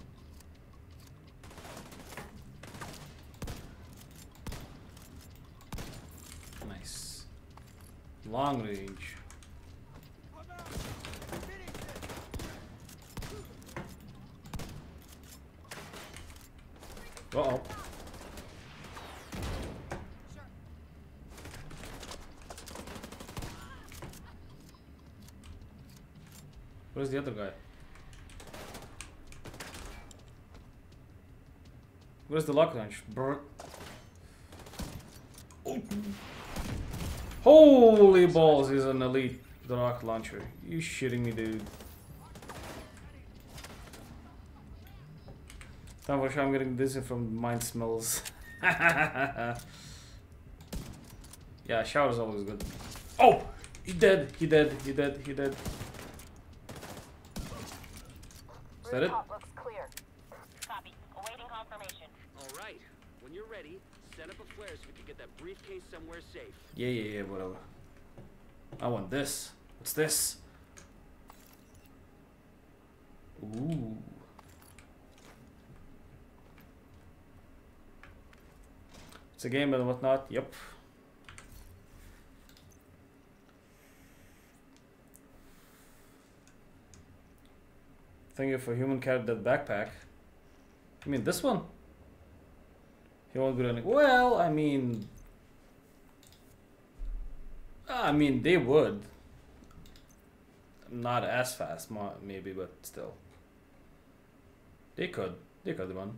Nice. Long range. Uh-oh. Where's the other guy? Where's the lock launch? Brr. Oh. Holy balls, he's an elite rocket launcher. You shitting me, dude. Unfortunately, I'm getting dizzy from mind smells. Yeah, shower's always good. Oh! He dead, he dead, he dead, he dead. Is that it? Rooftop looks clear. Copy. Awaiting confirmation. All right. When you're ready, set up a flare so we can get that briefcase somewhere safe. Yeah, yeah, yeah, whatever. I want this. What's this? Ooh. It's a game and whatnot. Yep. Thank you for human carried that backpack. I mean, this one. He won't be running. Well, I mean, I mean, they would. Not as fast, maybe, but still. They could. They could run.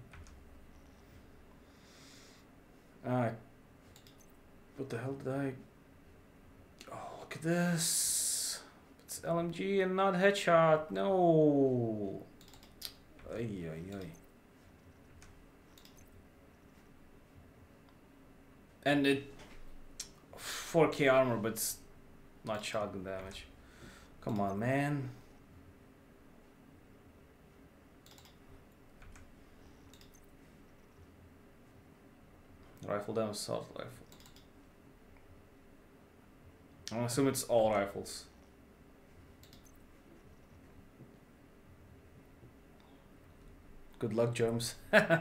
Alright. What the hell did I... Oh, look at this. It's L M G and not headshot. No. Ay, ay, ay. And it... four K armor, but it's not shotgun damage. Come on, man. Rifle damage, assault rifle. I assume it's all rifles. Good luck, germs.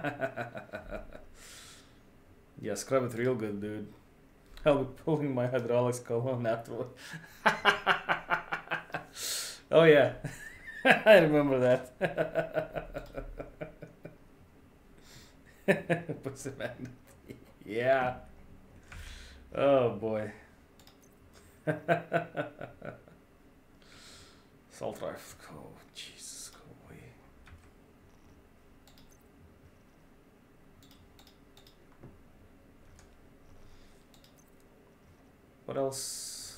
Yeah, scrub it real good, dude. I'll be pulling my hydraulics column afterward. Oh yeah, I remember that. Pussy magnet. Yeah. Oh boy. Assault rifle. Oh Jesus, go away. What else?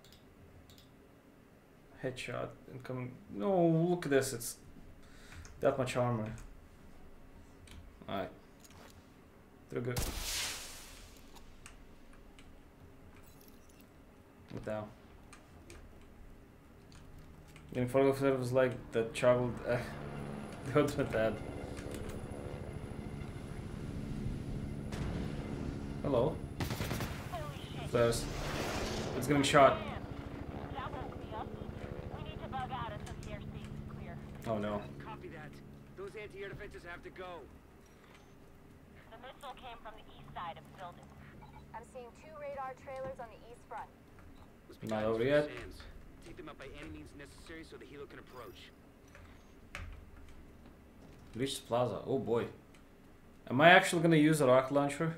Headshot incoming. No, look at this. It's that much armor. Alright. They're good. What the hell? Getting photo service like the child. Uh, the ultimate ad. Hello. There's. It's getting shot. Oh no. Copy that. Those anti-air defenses have to go. The missile came from the east side of the building. I'm seeing two radar trailers on the east front. Must be Not guidance over from yet. Sands. Take them out by any means necessary so the helo can approach. Reach the plaza. Oh boy. Am I actually gonna use a rocket launcher?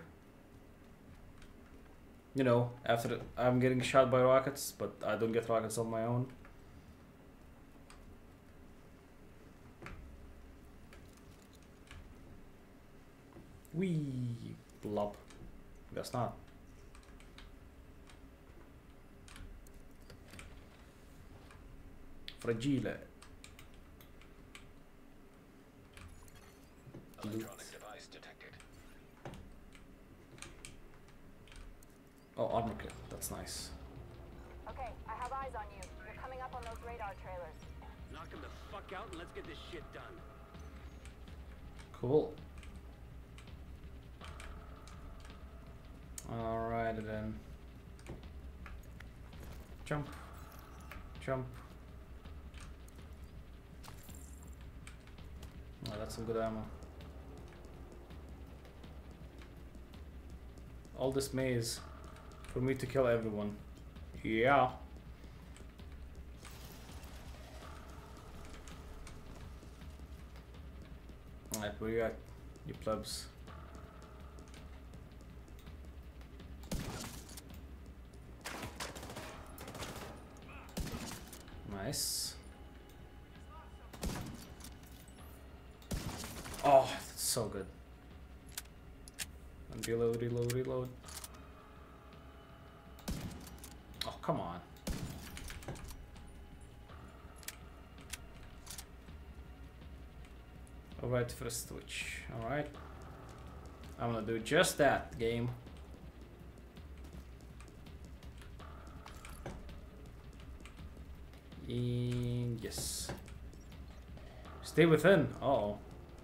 You know, after the, I'm getting shot by rockets, but I don't get rockets on my own. Wee blob. Guess not. Fragile. Electronic device detected. Oh, armor kit. That's nice. Okay, I have eyes on you. You're coming up on those radar trailers. Knock them the fuck out and let's get this shit done. Cool. Alright then. Jump. Jump. Oh, that's some good ammo. All this maze for me to kill everyone. Yeah. Alright, where you at, you plebs? Nice. Oh, that's so good. And reload, reload, reload. Oh, come on. Right first switch. Alright. I'm gonna do just that, game. And yes. Stay within. Uh oh.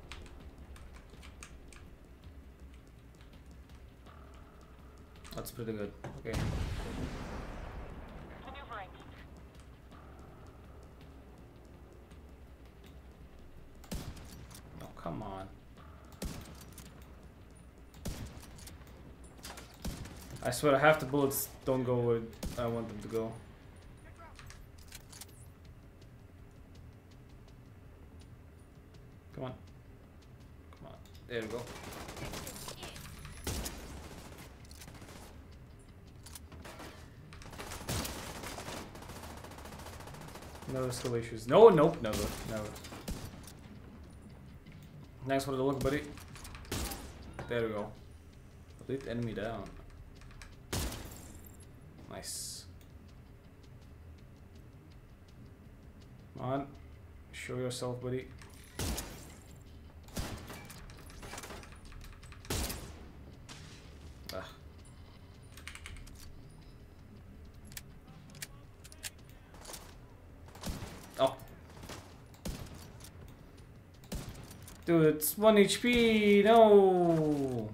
That's pretty good. Okay. Maneuvering. Oh, come on. I swear half the bullets don't go where I want them to go. Come on. Come on. There we go. No escalations. No, nope, never, never. Nice one to look, buddy. There we go. Lead enemy down. Nice. Come on. Show yourself, buddy. Ah. Oh. Dude, it's one H P. No.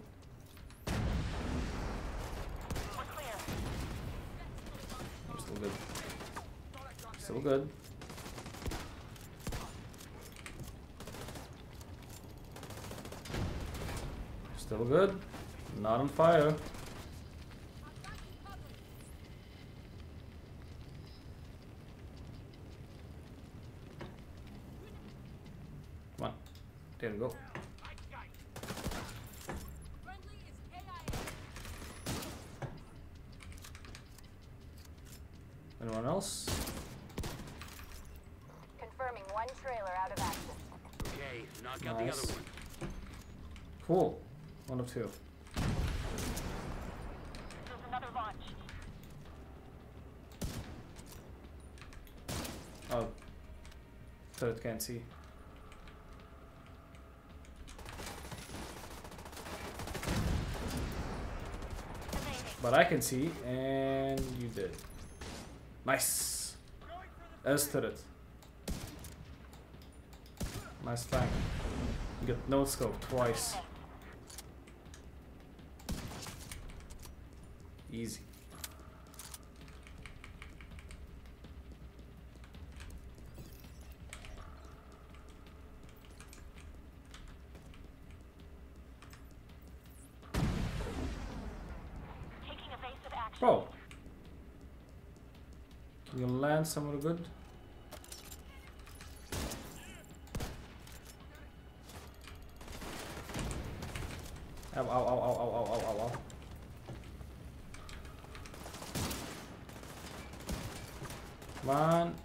I'm still good. Still good. Still good. Not on fire. Come on. There we go. Anyone else? Confirming one trailer out of action. Okay, knock out Nice. the other one. Cool. One of two. There's another launch. Oh. Third can't see. But I can see, and you did. Nice. As turret. Nice flank. You get no scope twice. Easy. Taking evasive action. Bro. Can you land somewhere good? Ow, ow, ow, ow, ow, ow, ow, ow, ow. Come on.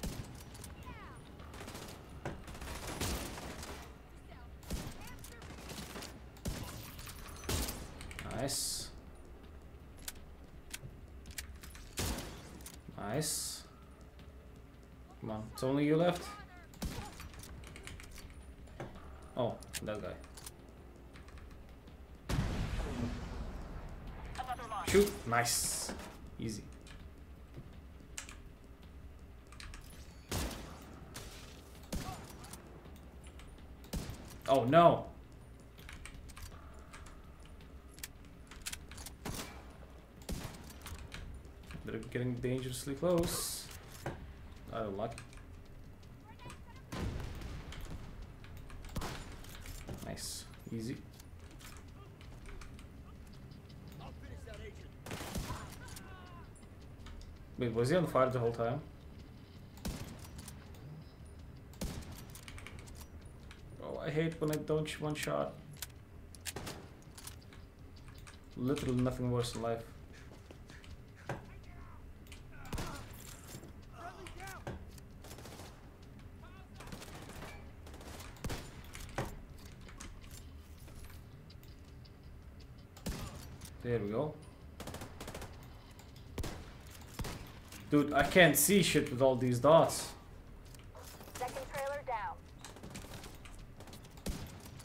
Nice. Nice. Come on, it's only you left. Oh, that guy. Shoot. Nice. Easy. Oh no. They're getting dangerously close. I don't like it. Nice. Easy. Wait, was he on fire the whole time? Oh, I hate when I don't sh one shot. Literally nothing worse in life. There we go. Dude, I can't see shit with all these dots. Second trailer down.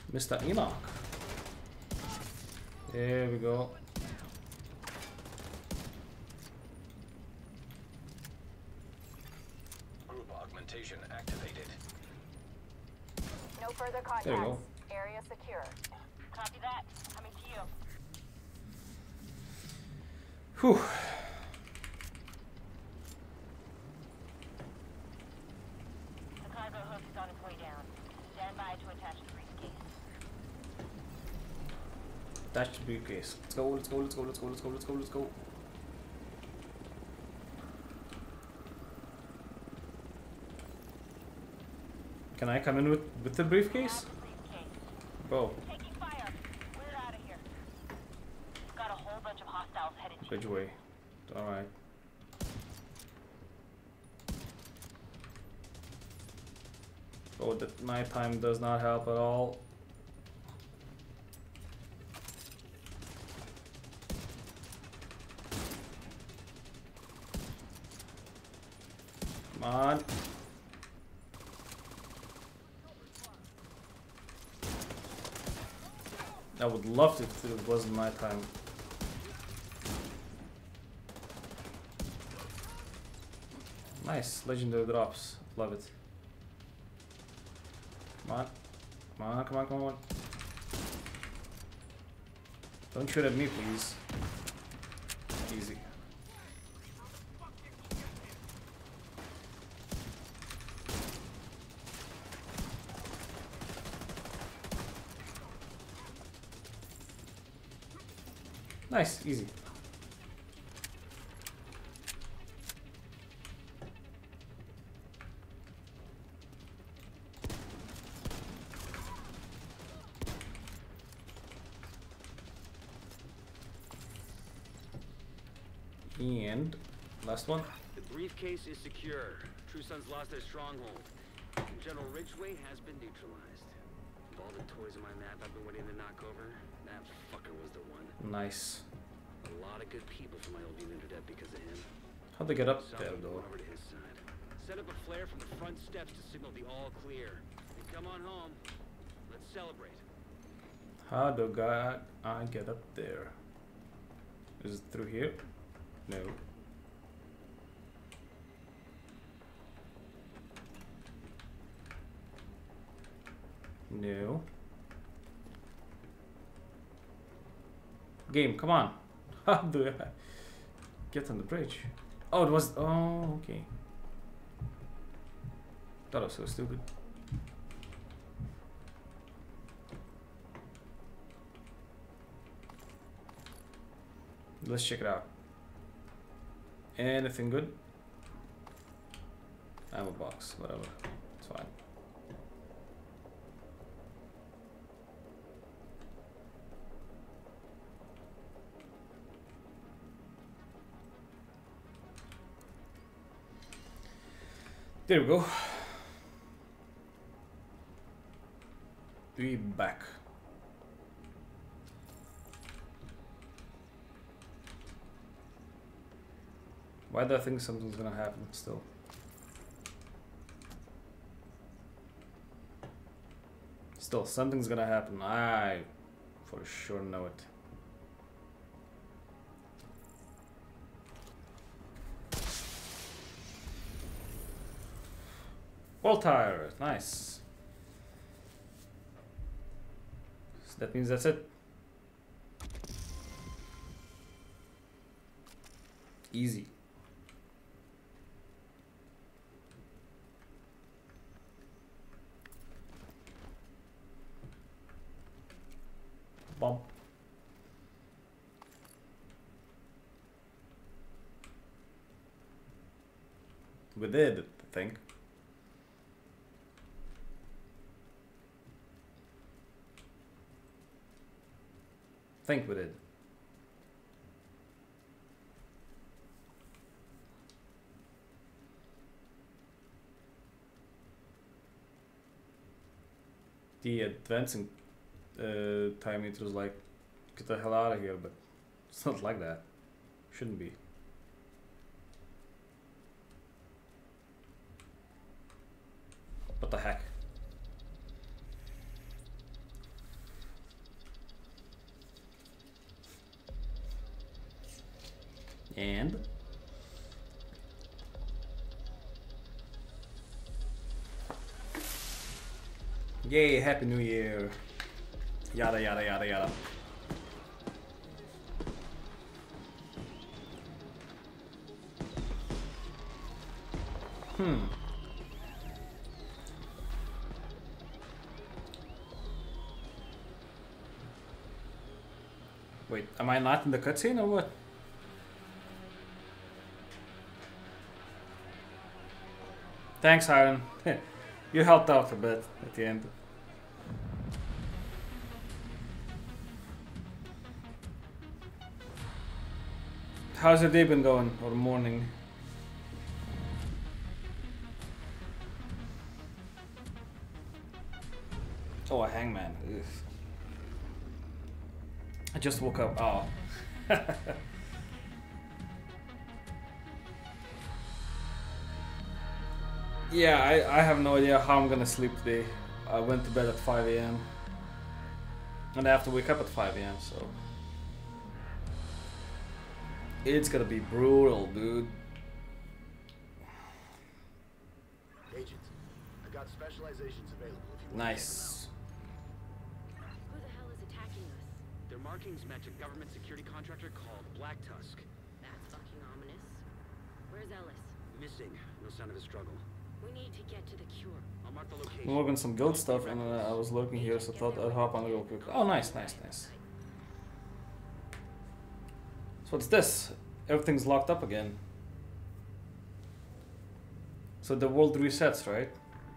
Mister Enoch. There we go. Group augmentation activated. No further There contacts. we go. Area secure. Copy that. Coming to you. Whew. The cargo hook is on its way down. Stand by to attach the briefcase. That's the briefcase. Let's go, let's go, let's go, let's go, let's go, let's go, let's go. Can I come in with, with the briefcase? Bro. Taking fire. We're out of here. Got a whole bunch of hostiles headed to Which way? Alright. Oh, that nighttime does not help at all. Come on. I would love it if it wasn't nighttime. Nice, legendary drops. Love it. Come on. Come on, come on, come on. Don't shoot at me, please. Easy. Nice, easy. And last one. The briefcase is secure. True Sons lost their stronghold. And General Ridgway has been neutralized. Of all the toys on my map I've been waiting to knock over, that fucker was the one. Nice. A lot of good people from my old unit are dead because of him. How'd they get up Some there went though? over to his side. Set up a flare from the front steps to signal the all clear. And come on home. Let's celebrate. How do God I get up there? Is it through here? No. No. Game, come on. How do I get on the bridge? Oh, it was. Oh, okay. That was so stupid. Let's check it out. Anything good? Ammo box, whatever. It's fine. There we go. We back. Why do I think something's gonna happen still? Still, something's gonna happen. I for sure know it. Wall tire, nice. So that means that's it. Easy. Bomb. We did, I think. think we did. The advancing uh, time it was like, get the hell out of here, but it's not like that. Shouldn't be. What the heck? And yay, Happy New Year. Yada yada yada yada. Hmm. Wait, am I not in the cutscene or what? Thanks, Aaron. You helped out a bit at the end. How's your day been going, or morning? Oh, a hangman. Ugh. I just woke up. Oh. Yeah, I, I have no idea how I'm gonna sleep today. I went to bed at five A M and I have to wake up at five A M so it's gonna be brutal, dude. Agent, I got specializations available if you want. Nice. Who the hell is attacking us? Their markings match a government security contractor called Black Tusk. That's fucking ominous. Where's Ellis? Missing. No sign of a struggle. We need to get to the cure. I'll mark the location. I'm looking some guild stuff and uh, I was looking here, so I thought I'd hop on real quick. Oh, nice, nice, nice. So what's this? Everything's locked up again. So the world resets, right?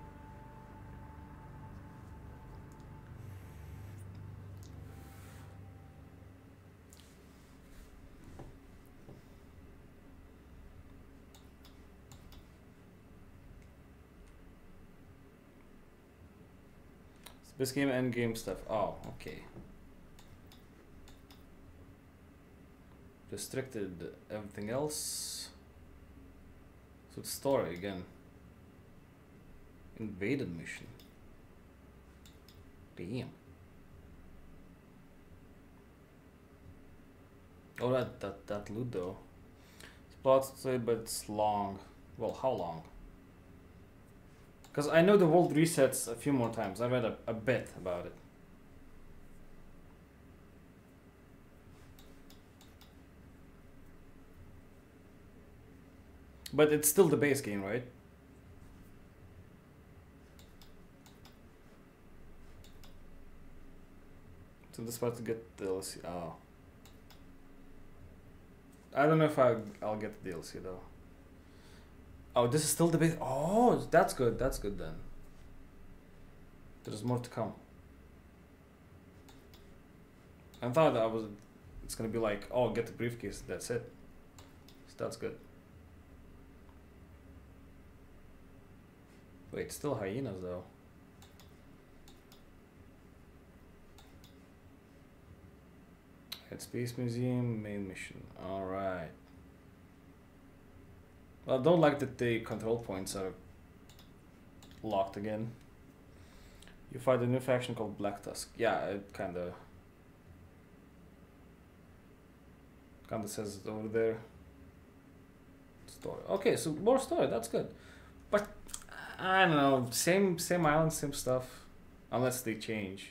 This game, end game stuff. Oh, okay. Restricted everything else. So it's story again. Invaded mission. Damn. Oh, that that that loot though. It's plot straight, but it's long. Well, how long? Because I know the world resets a few more times. I read a, a bit about it. But it's still the base game, right? So this part to get the D L C. Oh. I don't know if I, I'll get the D L C though. Oh, this is still the base. Oh, that's good. That's good then. There's more to come. I thought I was. It's gonna be like, oh, get the briefcase. That's it. So that's good. Wait, still hyenas though. At Space Museum main mission. All right. Well, I don't like that the control points are locked again. You fight a new faction called Black Tusk. Yeah, it kinda kinda says it over there. Story. Okay, so more story, that's good. But I don't know, same same island, same stuff. Unless they change.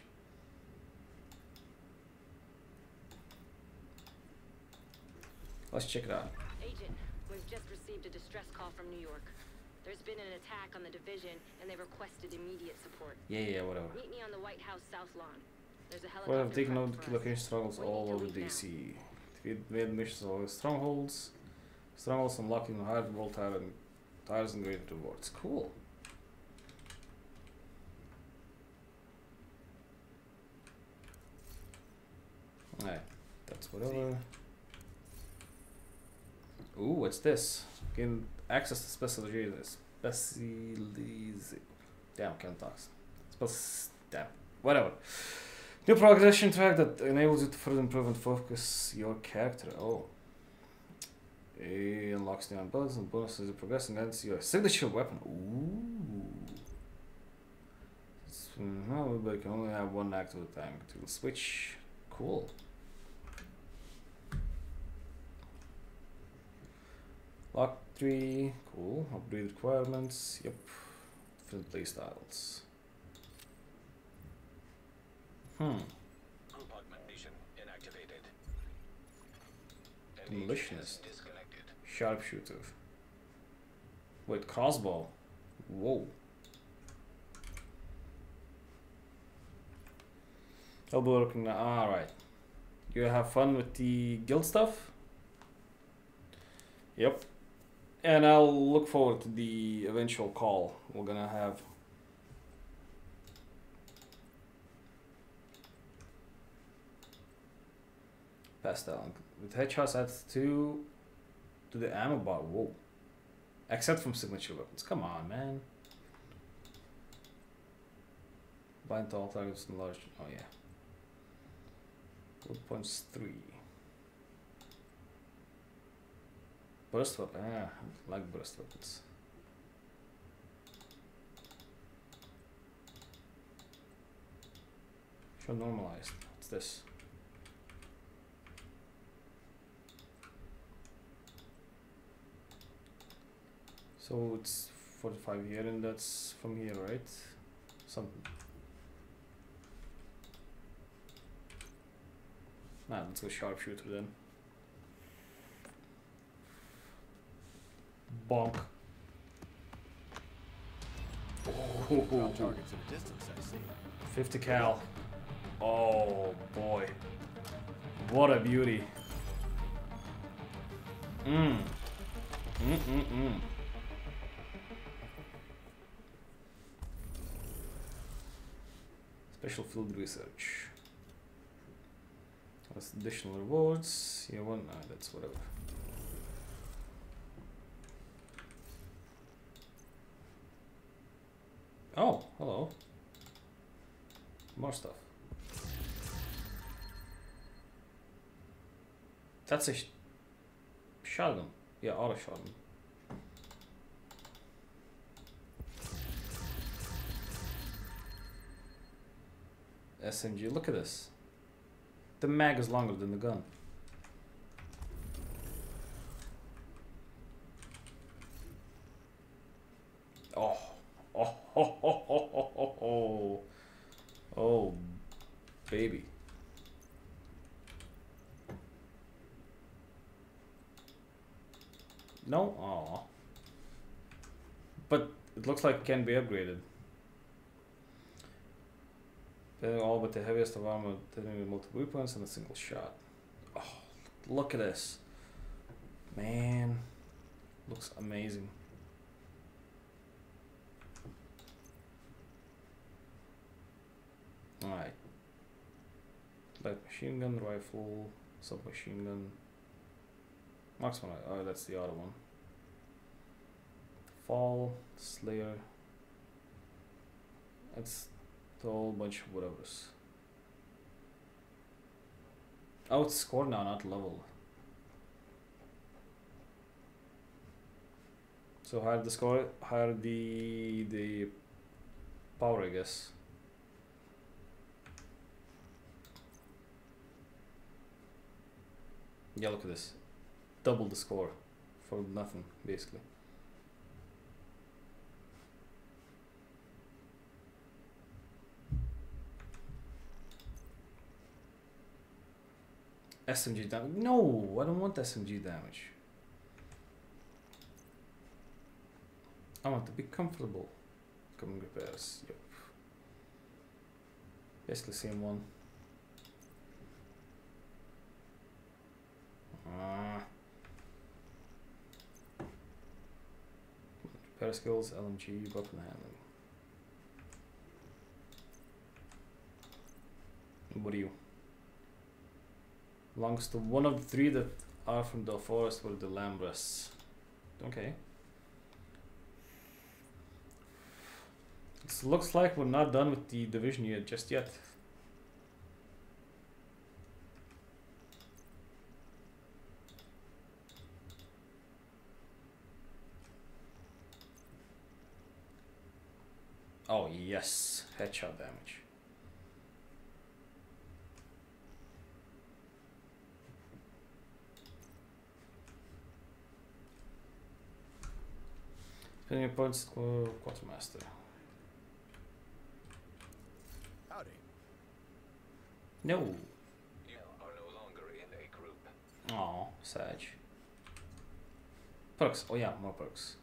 Let's check it out. Agent, we've just received a distress call from New York. There's been an attack on the division, and they requested immediate support. Yeah, yeah, whatever. Meet me on the White House South Lawn. There's a Well, helicopter. I've taken prepped over the for key us. location struggles We all need to over leave D now. C. Defeat made missions all over strongholds. Strongholds unlocking hard world tire and tires and great rewards. Cool. Alright, that's whatever. Ooh, what's this? Gain access to specialization. Specialize. Damn, can't talk. Spec. Damn. Whatever. New progression track that enables you to further improve and focus your character. Oh. It unlocks new abilities and bonuses as you progress and adds your signature weapon. Ooh. It's, no, but you can only have one active at a time. To switch. Cool. Lock three, cool. Upgrade requirements, yep. Different playstyles. Hmm. Compartmentation inactivated. Demolitionist. Disconnected. Sharpshooter. Wait, crossbow. Whoa. Elbow working now. Alright. You have fun with the guild stuff? Yep. And I'll look forward to the eventual call we're gonna have. Pastel. With headshots adds two to the ammo bar. Whoa. Except from signature weapons. Come on, man. Blind to all targets and large. Oh, yeah. Good points three. Burst weapon. Ah, I like burst weapons. Show normalized. What's this? So it's forty-five here, and that's from here, right? Something. Nah, let's go sharpshooter then. Bonk. Oh, Targets at a distance, I see. fifty cal. Oh boy. What a beauty. Mmm. Mm mm mm. Special field research. That's additional rewards. Yeah, one. Nah, that's whatever. Oh, hello. More stuff. That's a sh shotgun. Yeah, auto shotgun. S M G, look at this. The mag is longer than the gun. Oh, oh, oh, oh, oh, oh, oh, oh, oh, baby. No, oh, but it looks like it can be upgraded. All but the heaviest of armor, with multiple weapons and a single shot. Oh, look at this, man! Looks amazing. All right, light machine gun, rifle, submachine gun, marksman. Oh, that's the other one. Fall, Slayer. That's a whole bunch of whatevers. Oh, it's score now, not level. So higher the score, higher the the power, I guess. Yeah, look at this. Double the score for nothing, basically. S M G damage. No, I don't want S M G damage. I want to be comfortable. Coming repairs. Yep. Basically same one. Uh, repair skills, L M G, weapon handling. What are you? Belongs to one of the three that are from the forest where the lamb rests. Okay. It looks like we're not done with the division yet, just yet. Oh yes, headshot damage. Any points to Quartermaster. Howdy. No. You are no longer in a group. Aw, sad. Perks. Oh yeah, more perks.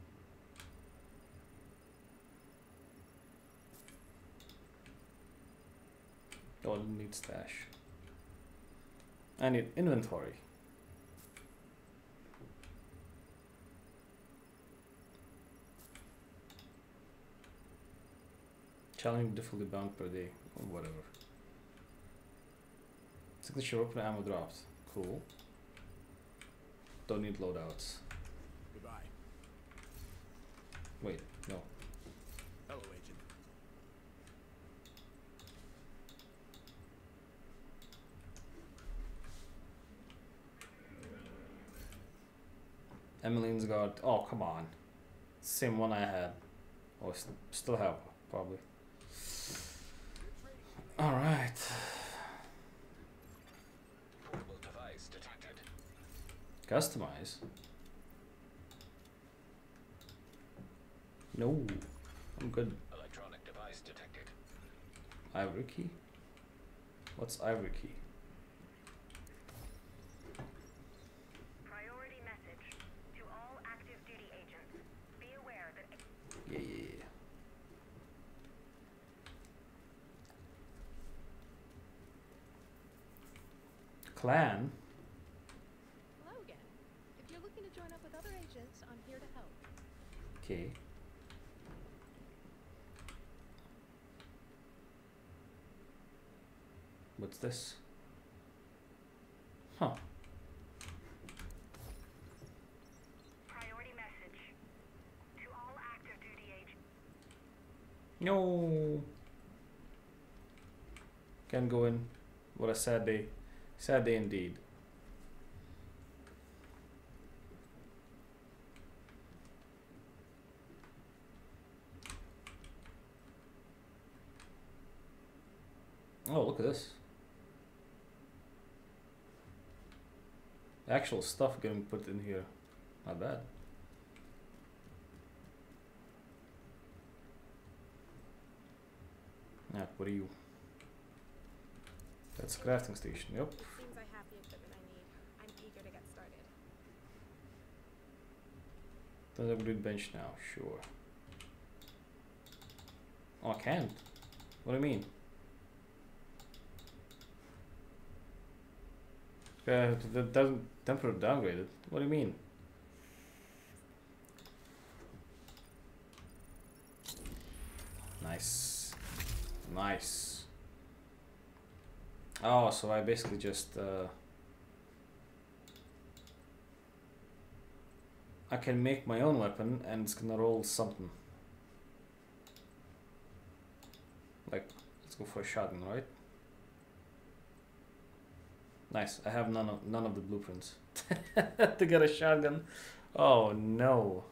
All need stash. I need inventory. Challenge difficulty bound per day, or whatever. Signature weapon ammo dropped. Cool. Don't need loadouts. Goodbye. Wait, no. Hello, Agent. Emmeline's got. Oh, come on. Same one I had. Or st still have, probably. Alright. Portable device detected. Customize. No. I'm good. Electronic device detected. Ivory key? What's ivory key? Priority message to all active duty agents. Be aware that Yeah, yeah, yeah. Clan? Hello again. If you're looking to join up with other agents, I'm here to help. Okay. What's this? Huh. priority message to all active duty agents. No. Can go in. What a sad day. Sad day indeed. Oh, look at this. Actual stuff getting put in here. Not bad. Yeah, what are you? That's a crafting station, yep. It seems I have the equipment I need. I'm eager to get started. Does upgrade bench now? Sure. Oh, I can't. What do you mean? Uh, that doesn't temporarily downgrade it. What do you mean? Nice. Nice. Oh, so I basically just uh, I can make my own weapon and it's gonna roll something. Like, let's go for a shotgun, right? Nice. I have none of none of the blueprints to get a shotgun. Oh no.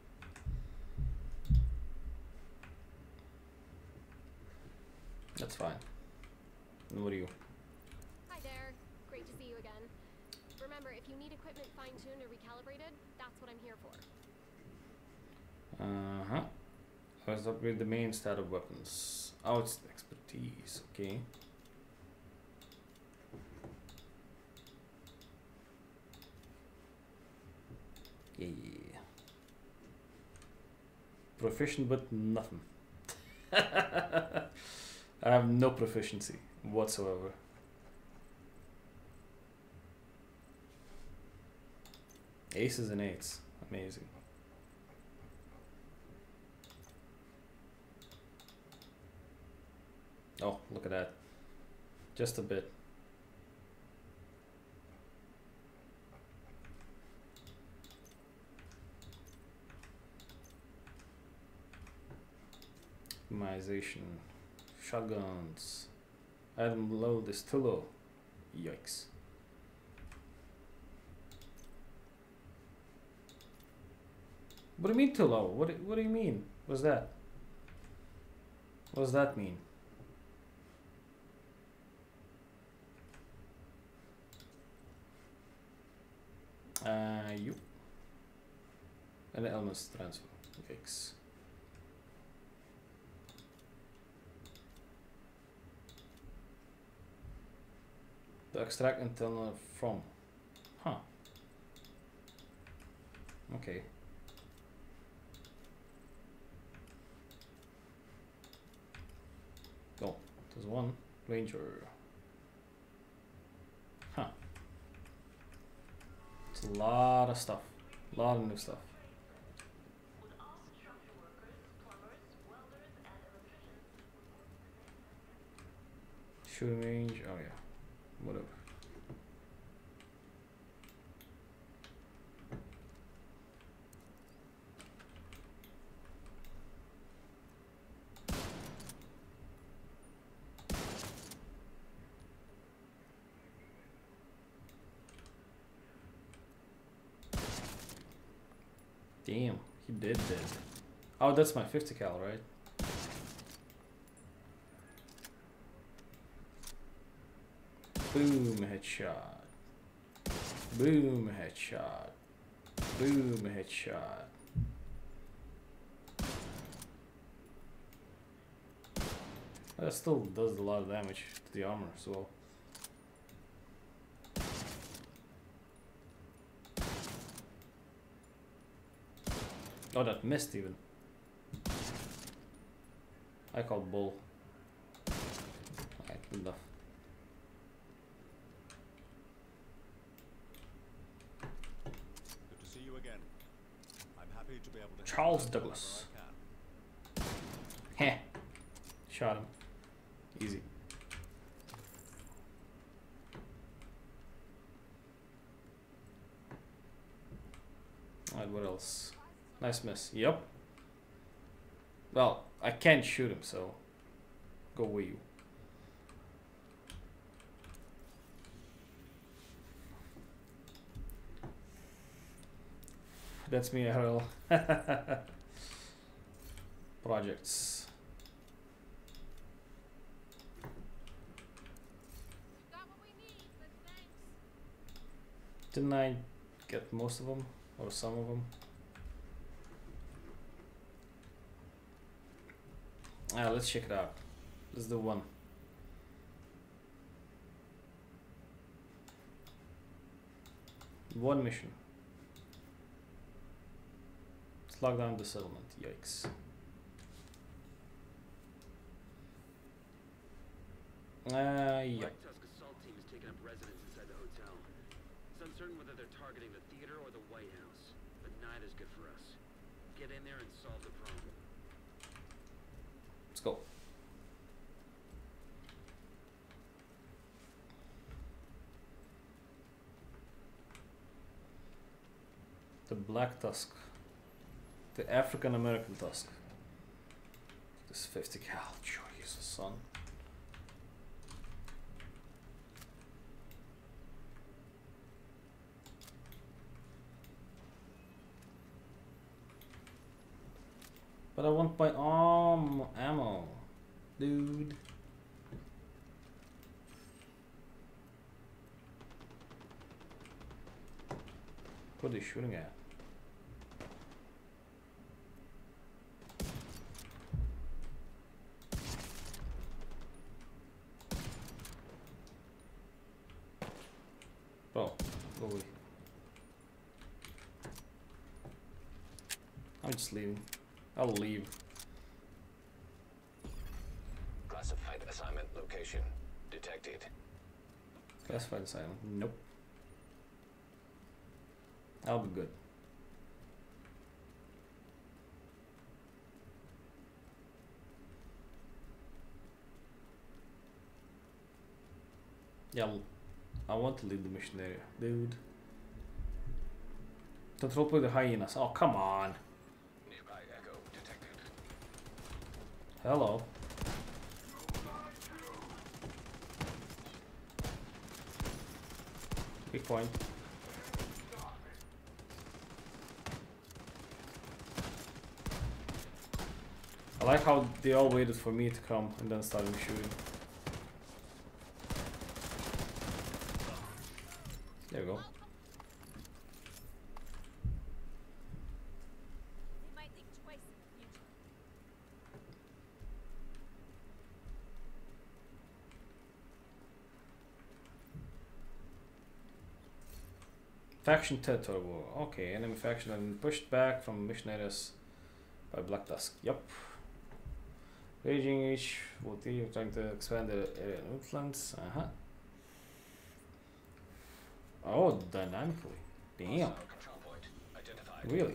That's fine. And what are you? Hi there. Great to see you again. Remember, if you need equipment fine-tuned or recalibrated, that's what I'm here for. Uh-huh. Let's upgrade the main stat of weapons. Oh, it's expertise. Okay. Yeah. Proficient but nothing. I have no proficiency whatsoever. Aces and eights. Amazing. Oh, look at that. Just a bit. Optimization. Shotguns. Item load is too low. Yikes. What do you mean too low? What do, what do you mean? What's that? What does that mean? Uh, you. And the elements transfer. Yikes. To extract intel from. Huh. Okay. Oh, there's one ranger. Huh. It's a lot of stuff. A lot of new stuff. Shooting range. Oh yeah. Whatever. Damn, he did that. Oh, that's my fifty cal, right? Boom, headshot. Boom, headshot. Boom, headshot. That still does a lot of damage to the armor as well. Oh, that missed even. I call bull. Alright, good enough. Good to see you again. I'm happy to be able to Charles Douglas. Heh. Shot him. Easy. Alright, what else? Nice miss. Yep. Well, I can't shoot him, so go with you. That's me, R L. Projects. Got what we need, but thanks. Didn't I get most of them? Or some of them? Ah, let's check it out. Let's do one. One mission. Let's lock down the settlement. Yikes. Uh, yeah. Black Tusk assault team has taken up residence inside the hotel. It's uncertain whether they're targeting the theater or the White House, but neither's good for us. Get in there and solve the problem. Let's go. The Black Tusk. The African American Tusk. This fifty cal. Jesus, son. But I want my arm ammo, dude. What are they shooting at? Oh, go away. I'm just leaving. I'll leave. Classified assignment location detected. Classified assignment. Nope. I'll be good. Yeah, I want to leave the mission area, dude. Control play the hyenas. Oh, come on. Nearby echo detected. Hello. Big point. I like how they all waited for me to come and then started shooting. There we go. They might think twice Faction territory war. Okay, enemy faction have been pushed back from mission areas by Black Tusk. Yup. Raging each V O D trying to expand the area of influence. Uh huh. Oh, dynamically. Damn. Really?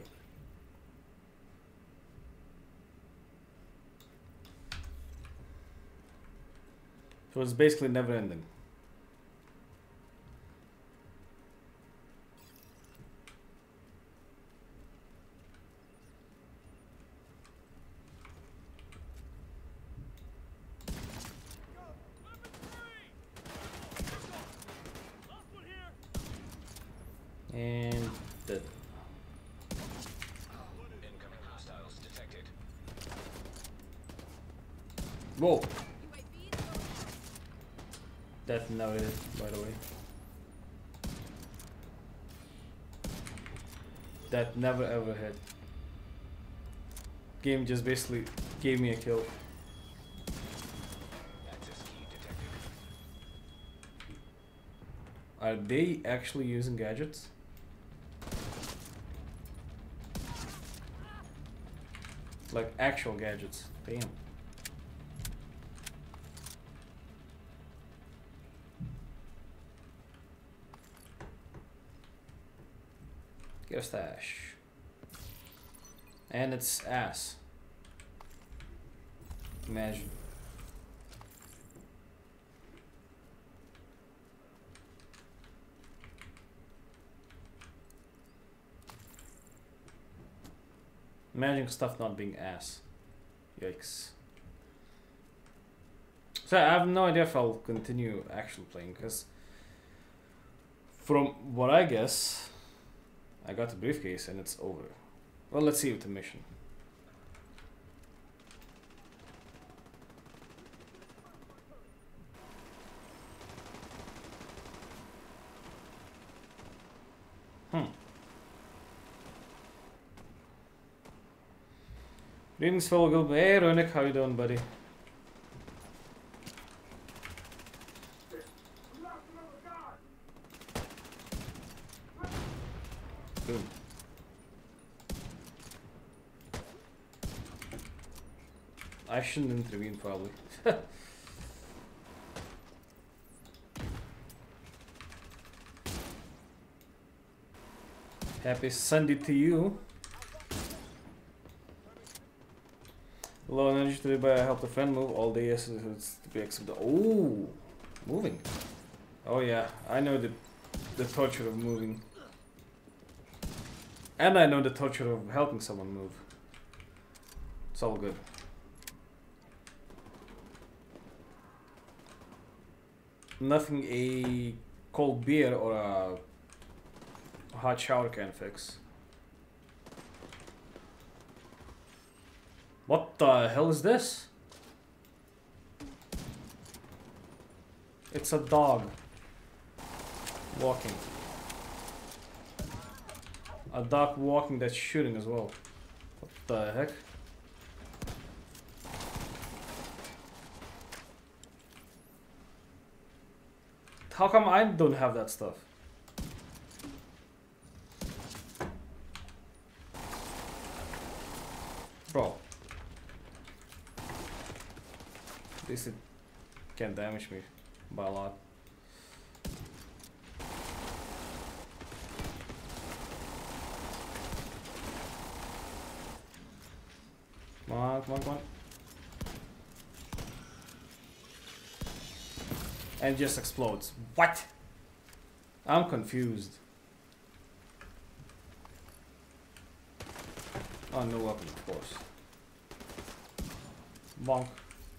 So it's basically never ending. And dead. Incoming hostiles detected. Whoa! That now it is, by the way. That never ever hit. Game just basically gave me a kill. Access key detected. Are they actually using gadgets? Like actual gadgets. Damn. Get a stash. And it's ass. Imagine. Imagine stuff not being ass. Yikes. So I have no idea if I'll continue actually playing, because from what I guess, I got the briefcase and it's over. Well, let's see with the mission. Hmm. Greetings, fellow Gilbert. Hey, Ronik, how you doing, buddy? Good. I shouldn't intervene, probably. Happy Sunday to you. Low energy to buy. I helped a friend move all day. Yes, it's to be accepted. Oh, moving. Oh yeah, I know the the torture of moving, and I know the torture of helping someone move. It's all good. Nothing a cold beer or a hot shower can fix. What the hell is this? It's a dog walking. A dog walking that's shooting as well. What the heck? How come I don't have that stuff? Bro. At least it can't damage me by a lot. Come on, come on, come on. And just explodes. What? I'm confused. Oh, no weapon, of course. Bonk.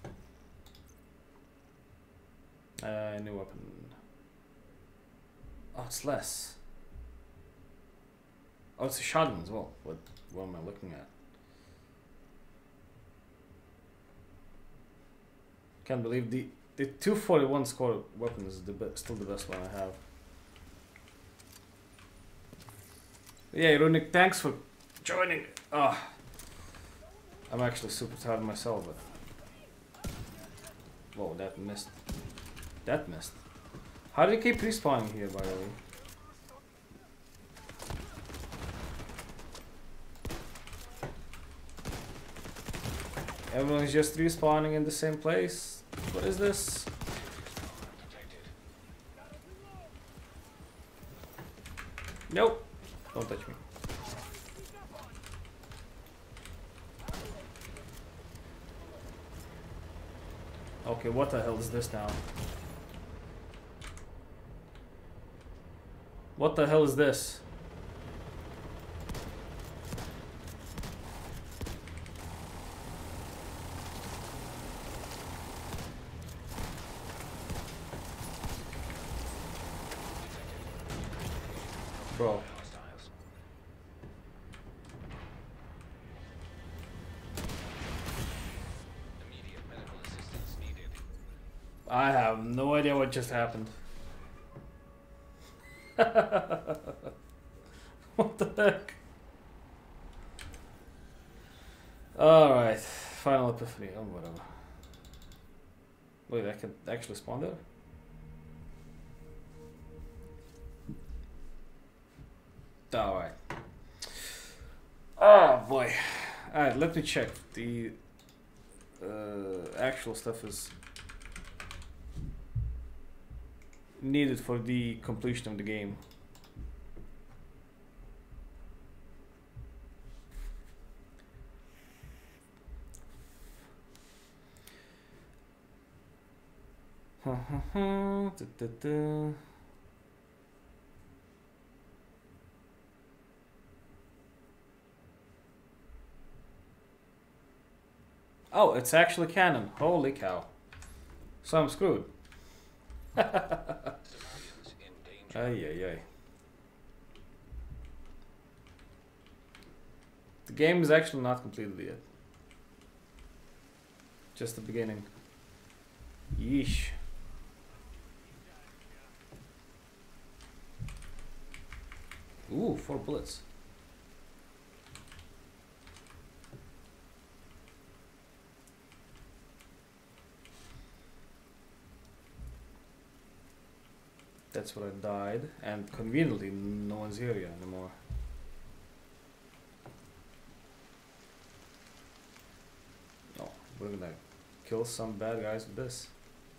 Uh, new weapon. Oh, it's less. Oh, it's a shotgun as well. What, what am I looking at? Can't believe the the two forty-one score weapon is the be still the best one I have. Yeah, Ironic, thanks for joining. Ah, oh, I'm actually super tired myself, but whoa, that missed. That missed. How do you keep respawning here, by the way? Everyone's just respawning in the same place. What is this? Nope. Don't touch me. Okay, what the hell is this now? What the hell is this? Bro. Immediate medical assistance needed. I have no idea what just happened. What the heck? Alright, final epiphany. Oh, whatever. Wait, I can actually spawn there? Alright. Oh boy. Alright, let me check. The uh, actual stuff is needed for the completion of the game. Oh, it's actually canon. Holy cow. So I'm screwed. Civilians in danger. Ay, ay, ay. The game is actually not completed yet. Just the beginning. Yeesh. Ooh, four bullets. That's what I died, and conveniently no one's here yet anymore. No, we're gonna kill some bad guys with this.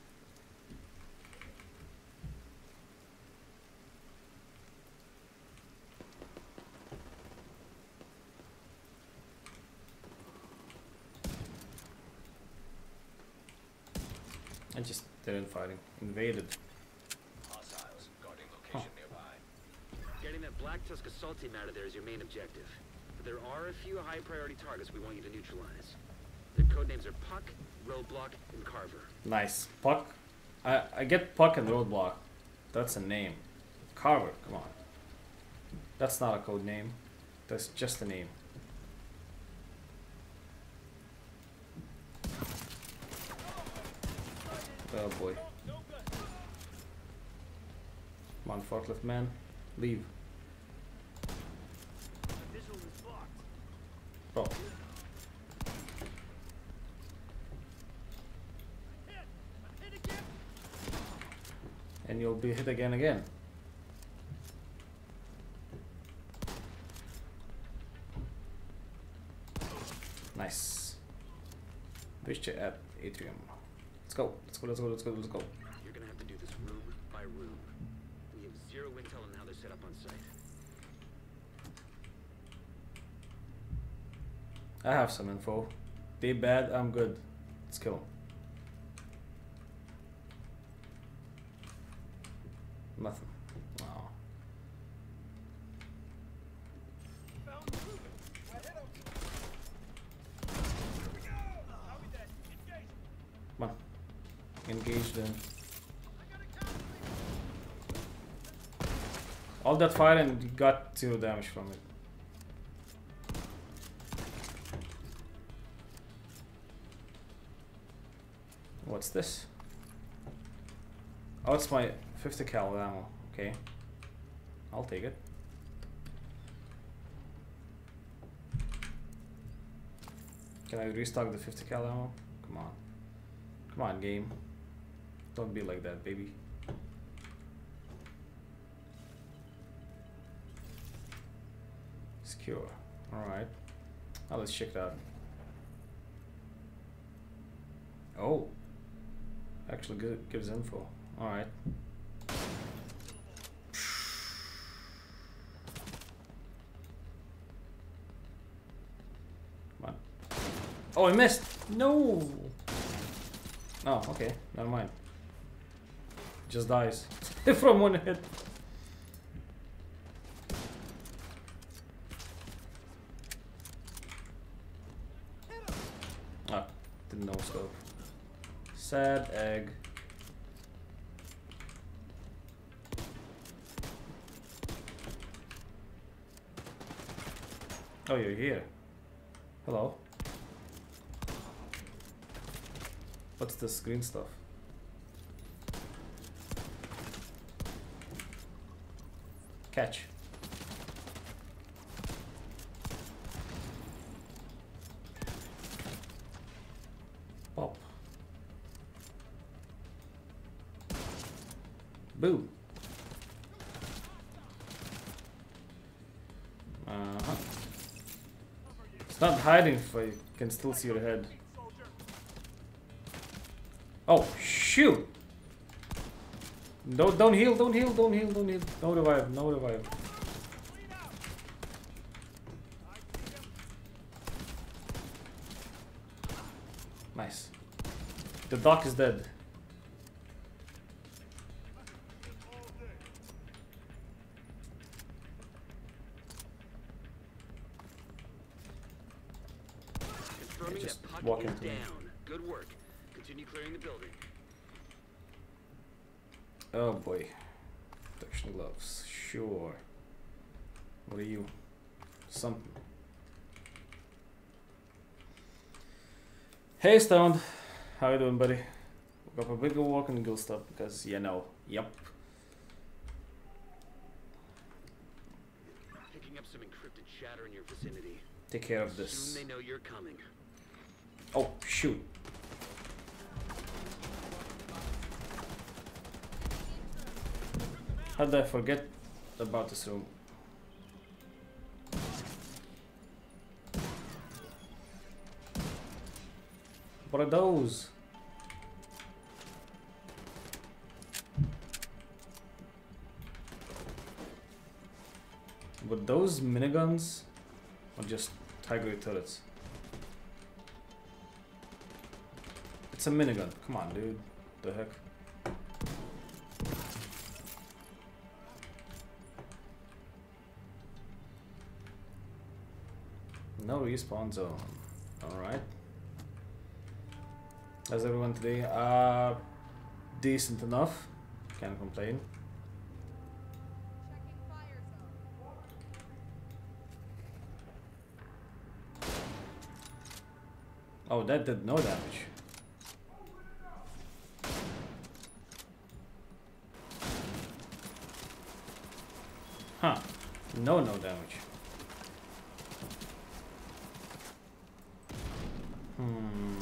I just didn't fighting. Invaded. Hostiles guarding location nearby. Getting that Black Tusk assault team out of there is your main objective. But there are a few high priority targets we want you to neutralize. Their codenames are Puck, Roadblock, and Carver. Nice. Puck. I, I get Puck and Roadblock. That's a name. Carver, come on. That's not a code name. That's just a name. Oh boy. Come on, forklift man. Leave. Bro. And you'll be hit again again. Nice. Reach it at atrium. Let's go. Let's go, let's go, let's go, let's go. You're gonna have to do this room by room. We have zero intel on how they're set up on site. I have some info. They bad, I'm good. Let's kill them. Nothing. Wow. Come on. Engage them. All that fire and you got zero damage from it. What's this? Oh, it's my fifty cal ammo. Okay. I'll take it. Can I restock the fifty cal ammo? Come on. Come on, game. Don't be like that, baby. Secure. Alright. Now let's check it out. Oh. Actually good, gives info. Alright. Come on. Oh, I missed! No! Oh, okay. Never mind. Just dies. From one hit. Ah, didn't know scope. Sad egg. Oh, you're here. Hello. What's this green stuff? Catch. Pop. Boo. Uh-huh. It's not hiding if I can still see your head. Oh, shoot! Don't, don't heal, don't heal, don't heal, don't heal. No revive, no revive. Nice. The doc is dead. Confirming Just that walk pocket is into me. down. Good work. Continue clearing the building. Oh boy. Protection gloves. Sure. What are you? Something. Hey Stoned. How you doing, buddy? Woke up a bigger walk and go stop because you know. Yep. Picking up some encrypted chatter in your vicinity. Take care of this. Soon they know you're coming. Oh shoot. How did I forget about this room? What are those? Were those miniguns or just Tiger turrets? It's a minigun. Come on, dude. The heck? No respawn zone. Alright. How's everyone today? Uh, decent enough. Can't complain. Oh, that did no damage. Huh. No, no damage. Hmm.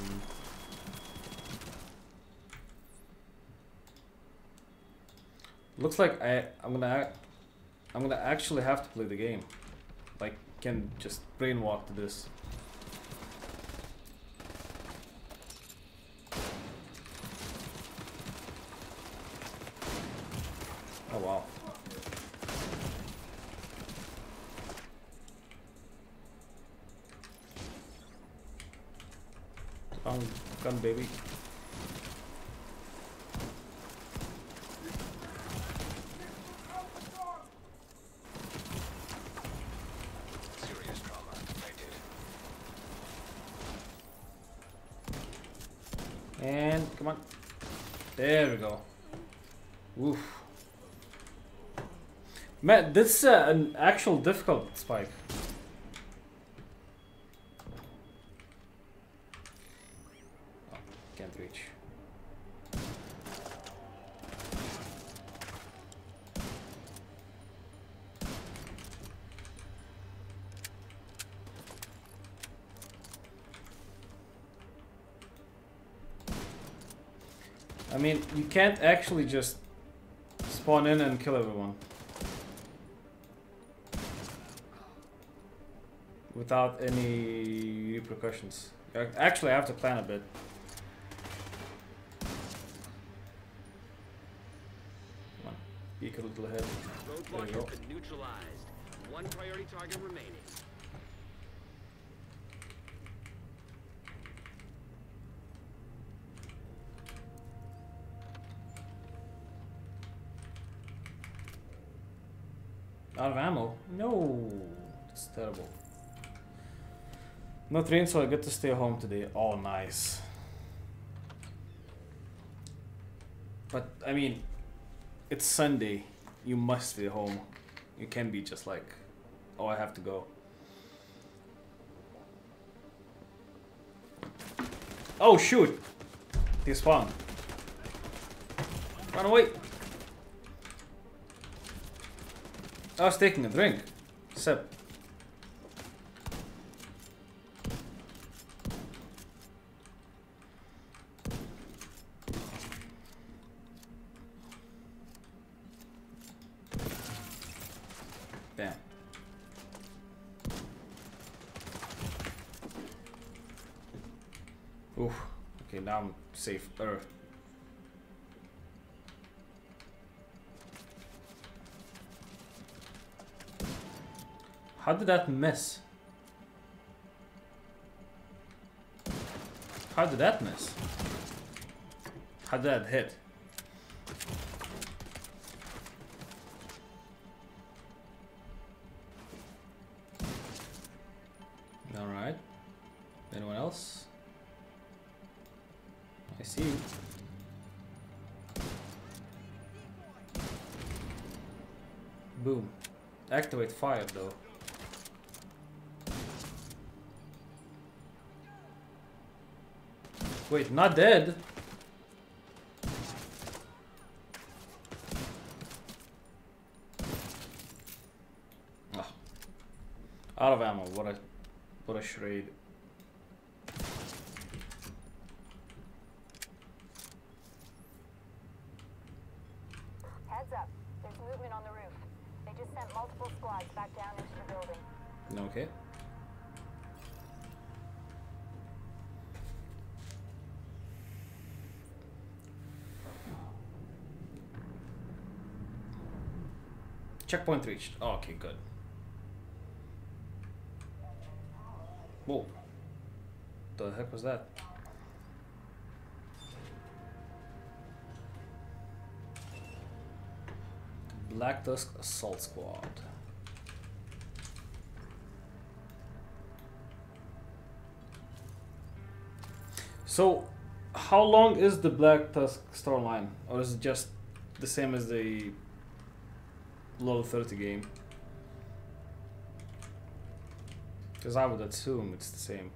Looks like I I'm gonna I'm gonna actually have to play the game. Like, can just brainwalk to this. Oh wow. Gun, gun baby. Serious trauma detected. And come on. There we go. Oof. Man, this is uh, an actual difficult spike. Oh, can't reach. I mean, you can't actually just spawn in and kill everyone without any repercussions. I actually have to plan a bit. Peek a little ahead. There Roadblock we has go. been neutralized. One priority target remaining. Out of ammo? No, that's terrible. No train, so I get to stay home today. Oh, nice. But I mean, it's Sunday. You must stay home. You can't be just like, oh, I have to go. Oh shoot! They spawned. Run away! I was taking a drink. Sip. Damn. Oof. Okay, now I'm safe. Er. How did that miss? How did that miss? How did that hit? Alright. Anyone else? I see you. Boom. Activate fire though. Wait, not dead. Oh. Out of ammo. What a what a charade. Heads up. There's movement on the roof. They just sent multiple squads back down into the building. Okay. Checkpoint reached. Oh, okay, good. Whoa. The heck was that? Black Tusk Assault Squad. So, how long is the Black Tusk storyline? Or is it just the same as the level thirty game? Because I would assume it's the same.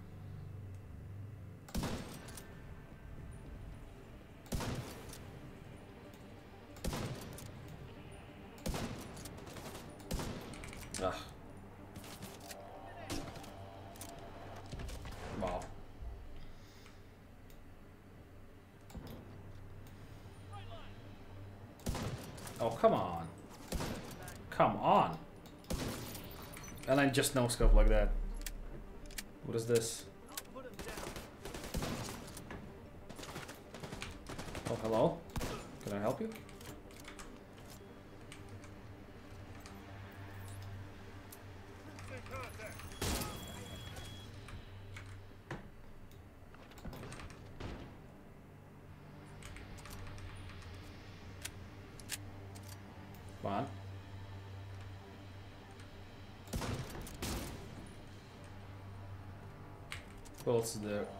Ugh. Wow. Oh, come on. Come on. And I just no scope like that. What is this? Oh, hello? Can I help you? Come on. Who else is there?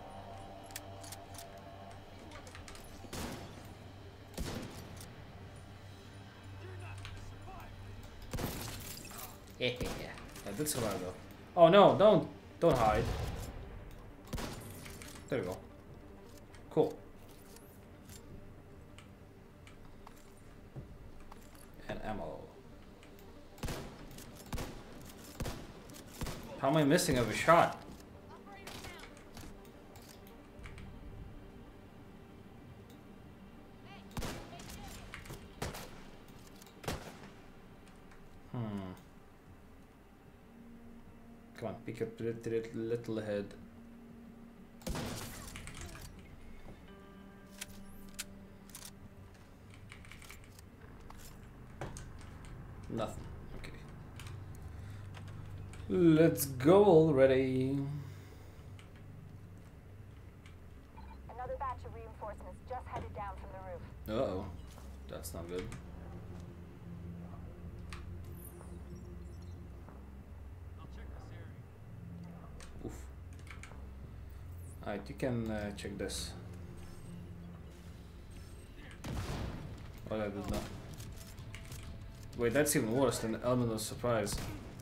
Yeah, I did survive though. Oh no, don't don't hide. There we go. Cool. And ammo. How am I missing every shot? Hmm. Come on, pick up a little, little ahead. Nothing. Okay. Let's go already. Another batch of reinforcements just headed down from the roof. Uh oh. That's not good. Oof. Alright, you can uh, check this. Oh, that did not. Wait, that's even worse than the element of surprise.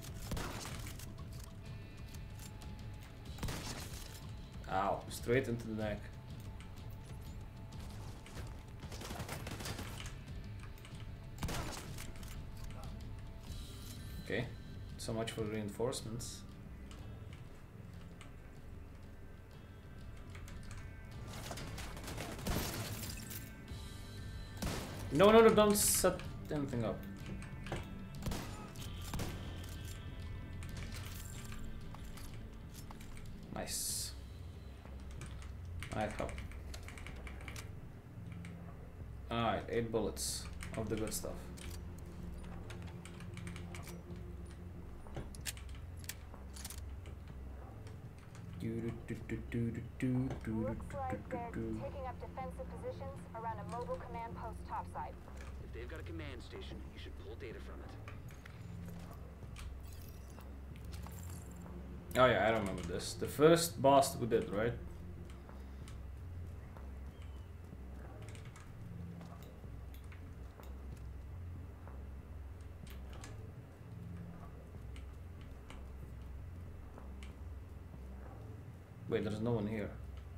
Ow, straight into the neck. Okay, so much for reinforcements. No, no, no, don't set anything up. Nice. Alright, help. Alright, eight bullets of the good stuff. Looks like they're taking up defensive positions around a mobile command post topside. If they've got a command station, you should pull data from it. Oh yeah, I remember this. The first boss we did, right? Wait, there's no one here.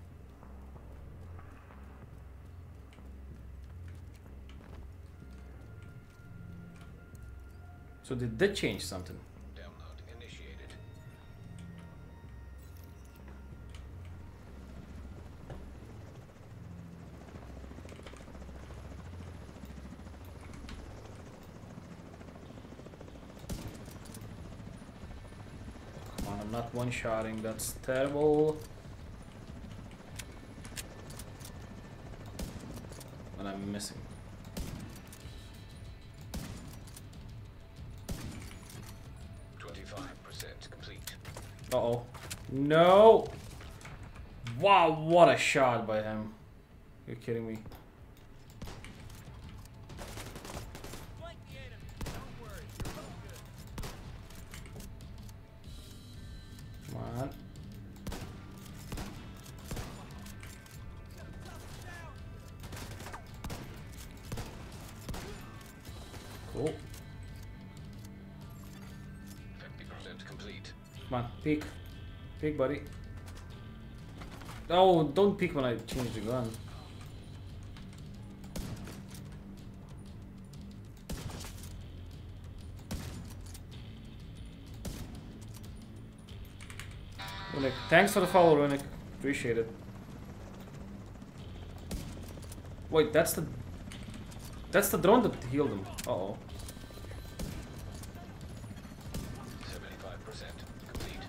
So they did change something. Download initiated. Come on, I'm not one-shotting, that's terrible. And I'm missing. twenty-five percent complete. Uh-oh. No! Wow, what a shot by him. You're kidding me. Come on. Cool. fifty percent complete. Come on, peek. Peek, buddy. Oh, don't peek when I change the gun. Runic, thanks for the follow, Runic. Appreciate it. Wait, that's the... That's the drone that healed him. Uh-oh. seventy-five percent complete.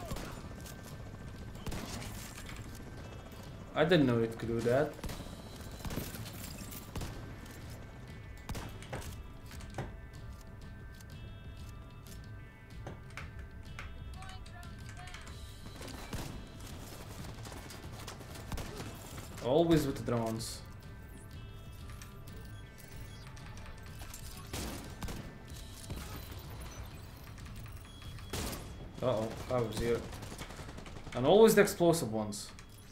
I didn't know it could do that. Always with the drones. Uh-oh, five zero. And always the explosive ones.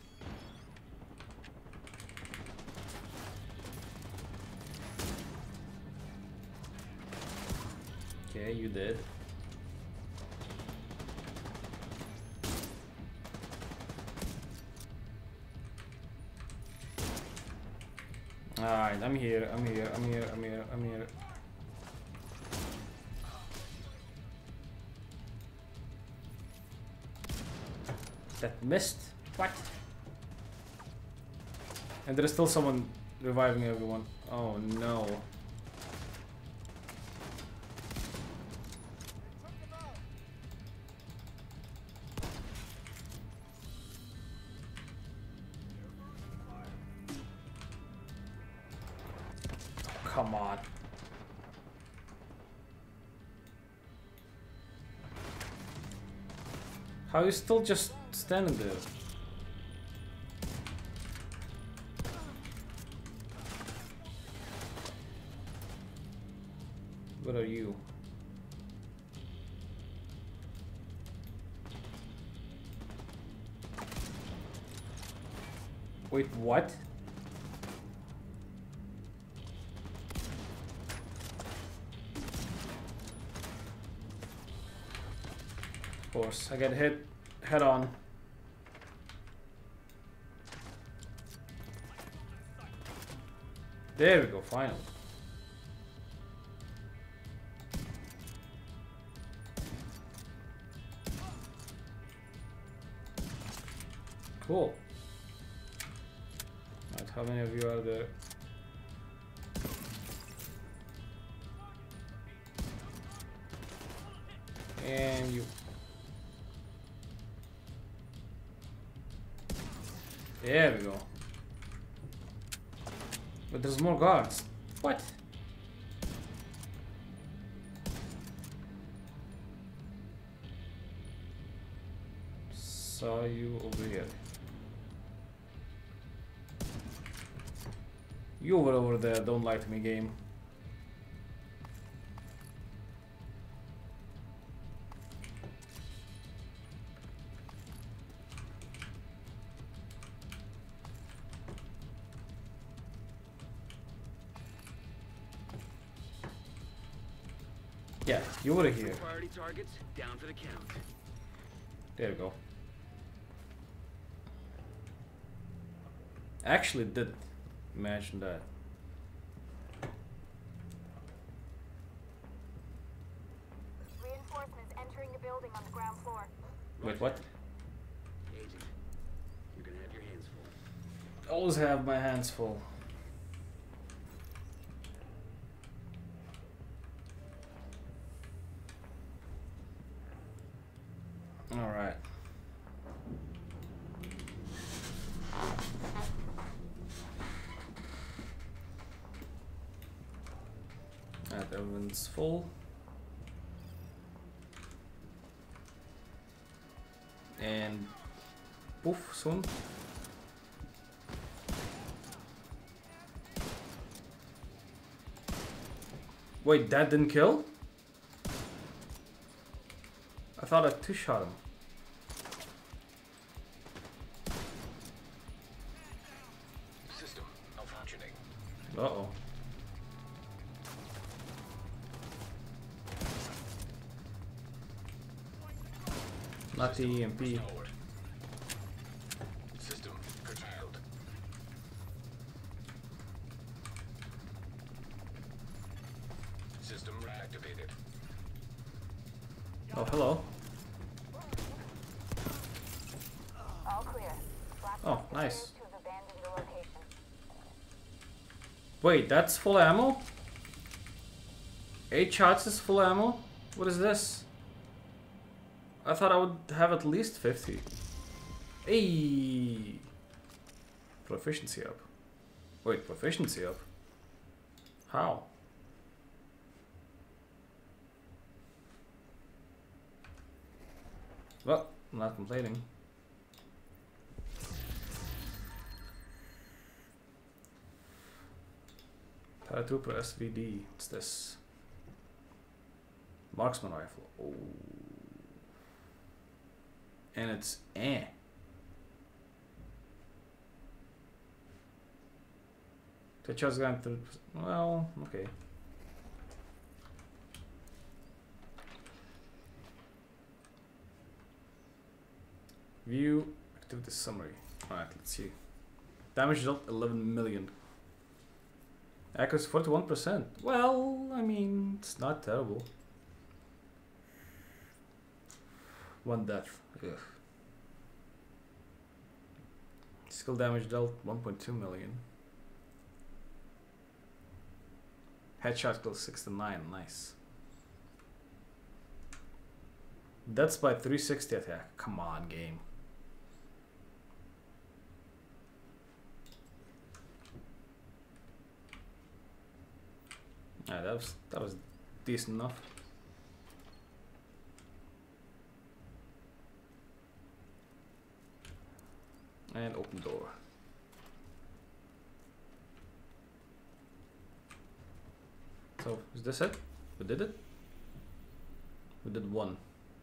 Okay, you did. Alright, I'm here, I'm here, I'm here, I'm here, I'm here. That missed? What? And there is still someone reviving everyone. Oh no. Come on. How are you still just standing there? What are you? Wait, what? Of course, I get hit head on. There we go, finally. Cool. Right, how many of you are there? And you. There we go. But there's more guards. What? Saw you over here. You were over there, don't lie to me, game. Yeah, you were here. Priority targets down for the count. There we go. Actually did it. Imagine that. Reinforcements entering the building on the ground floor. Wait, what? Agent, you're gonna have your hands full. Always have my hands full. All right. Alright, everyone's full. And poof, soon. Wait, that didn't kill? I thought I two-shot him. System malfunctioning. Uh-oh. Not the E M P. Restored. System curtailed. System reactivated. Oh, hello. All clear. Black Oh, box nice. appears to have abandoned the location. Wait, that's full ammo? Eight shots is full ammo? What is this? I thought I would have at least fifty. Hey, proficiency up. Wait, proficiency up? How? Well, I'm not complaining. Paratrooper S V D. What's this? Marksman rifle. Oh. And it's eh. The chest gun through. Well, okay. View activity summary. Alright, let's see. Damage result eleven million. Accuracy forty-one percent. Well, I mean, it's not terrible. One death. Ugh. Skill damage dealt one point two million. Headshot skill sixty-nine. Nice. That's by three sixty attack. Come on, game. Yeah, that was that was decent enough. And open door. So, is this it? We did it? We did one.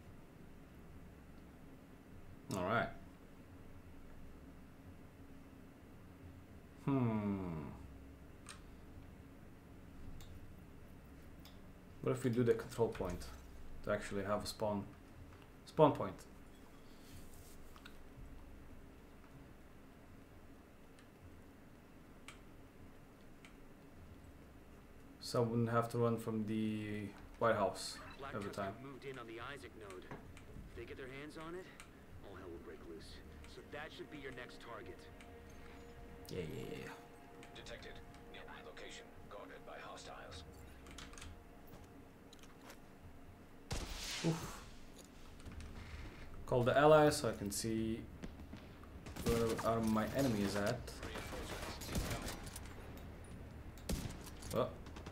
Alright. Hmm. What if we do the control point to actually have a spawn spawn point? So I wouldn't have to run from the White House Black every time. moved in on the Isaac node. If they get their hands on it, all hell will break loose. So that should be your next target. Yeah, yeah, yeah. Detected. Nearby location. Guarded by hostiles. Oof. Call the allies so I can see where are my enemies at. Oh.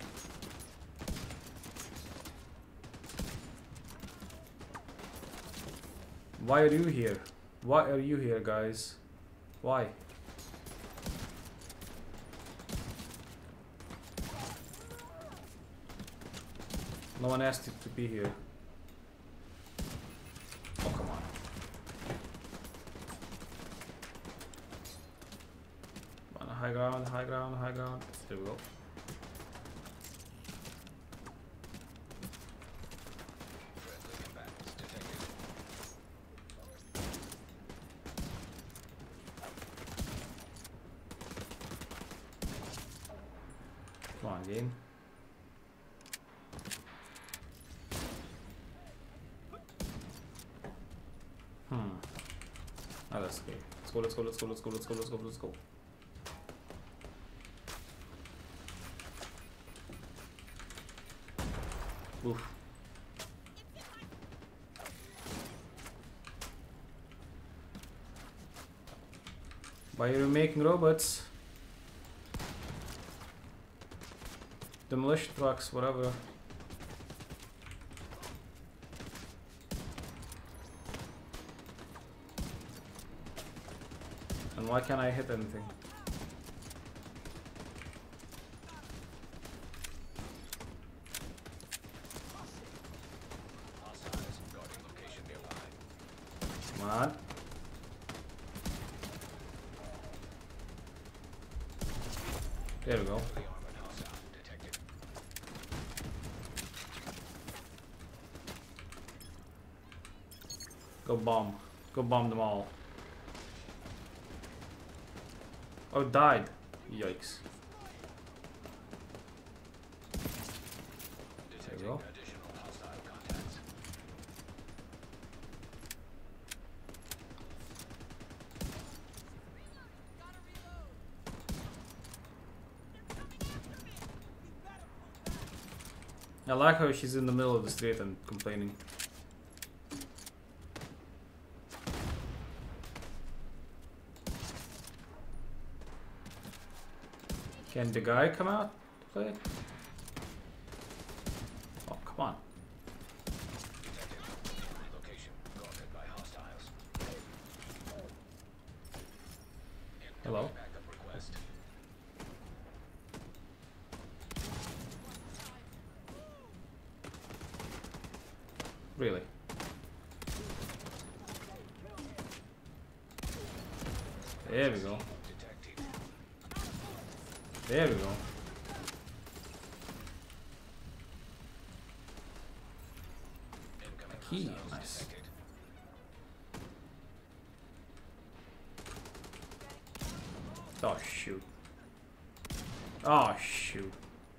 Why are you here? Why are you here, guys? Why? No one asked you to be here. Oh, come on. On high ground, high ground, high ground. There we go. Come on, game. Hmm. Ah, let's go. Let's go, let's go, let's go, let's go, let's go, let's go, let's go. Oof. Why are you making robots? Demolition trucks, whatever. And why can't I hit anything? Come on. There we go. Go bomb. Go bomb them all. Oh, died. Yikes. There we go. I like how she's in the middle of the street and complaining. Can the guy come out to play? Oh, come on. Hello? Really? There we go. There we go. A key, nice. Oh shoot. Oh shoot.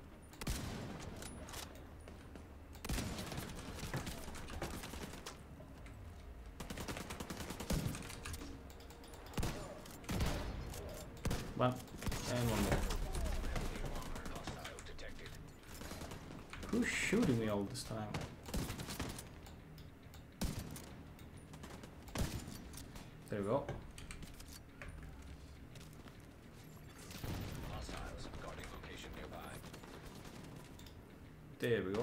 One and one more. Who's shooting me all this time? There we go. There we go.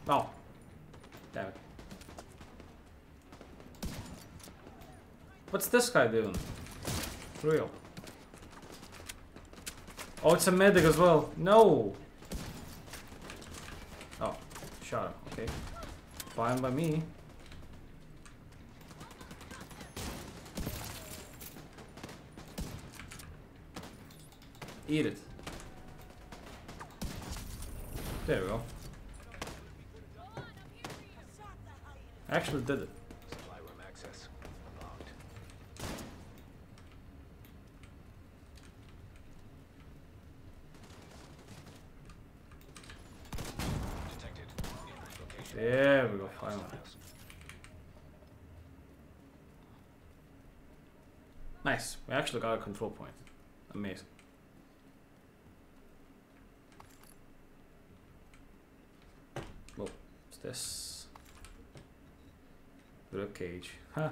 Oh. Damn it. What's this guy doing? For real. Oh, it's a medic as well. No! Oh, shot him. Okay. Fine by me. Eat it. There we go. I actually did it. Supply room access unlocked. Detected. Neighboring location. There we go, finally. Nice. We actually got a control point. Amazing. Whoa, what's this? Rib cage. Huh.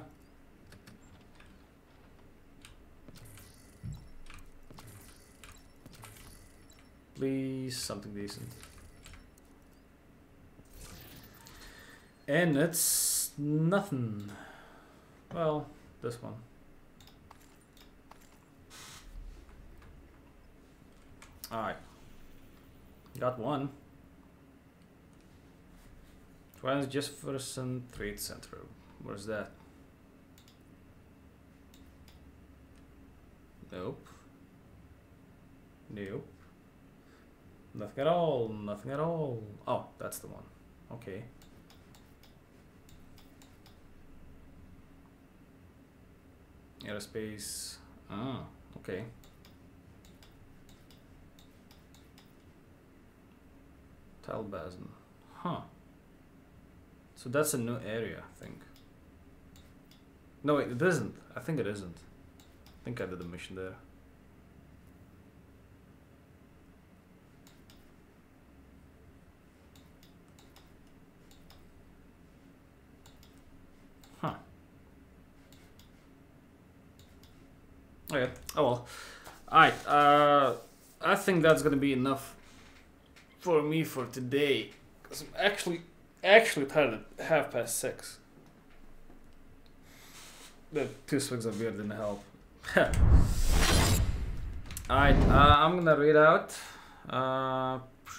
Please, something decent. And it's nothing. Well, this one. Alright. Got one. Try Jefferson Trade Center. Where's that? Nope. Nope. Nothing at all. Nothing at all. Oh, that's the one. Okay. Aerospace. Ah, okay. Talbazen. Huh. So that's a new area, I think. No, wait, it isn't. I think it isn't. I think I did a mission there. Huh. Okay. Oh well. Alright, uh I think that's gonna be enough for me for today. Cause I'm actually actually tired at half past six. The two swigs of beer didn't help. Alright, uh, I'm gonna read out. Uh,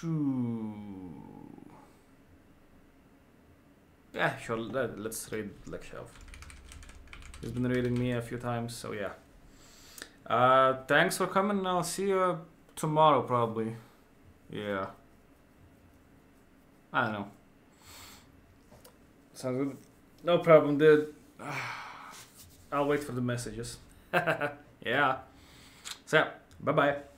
yeah, sure, let, let's read Black Shelf. He's been reading me a few times, so yeah. Uh, thanks for coming, I'll see you tomorrow probably. Yeah. I don't know. Sounds good. No problem, dude. I'll wait for the messages. Yeah. So, bye-bye.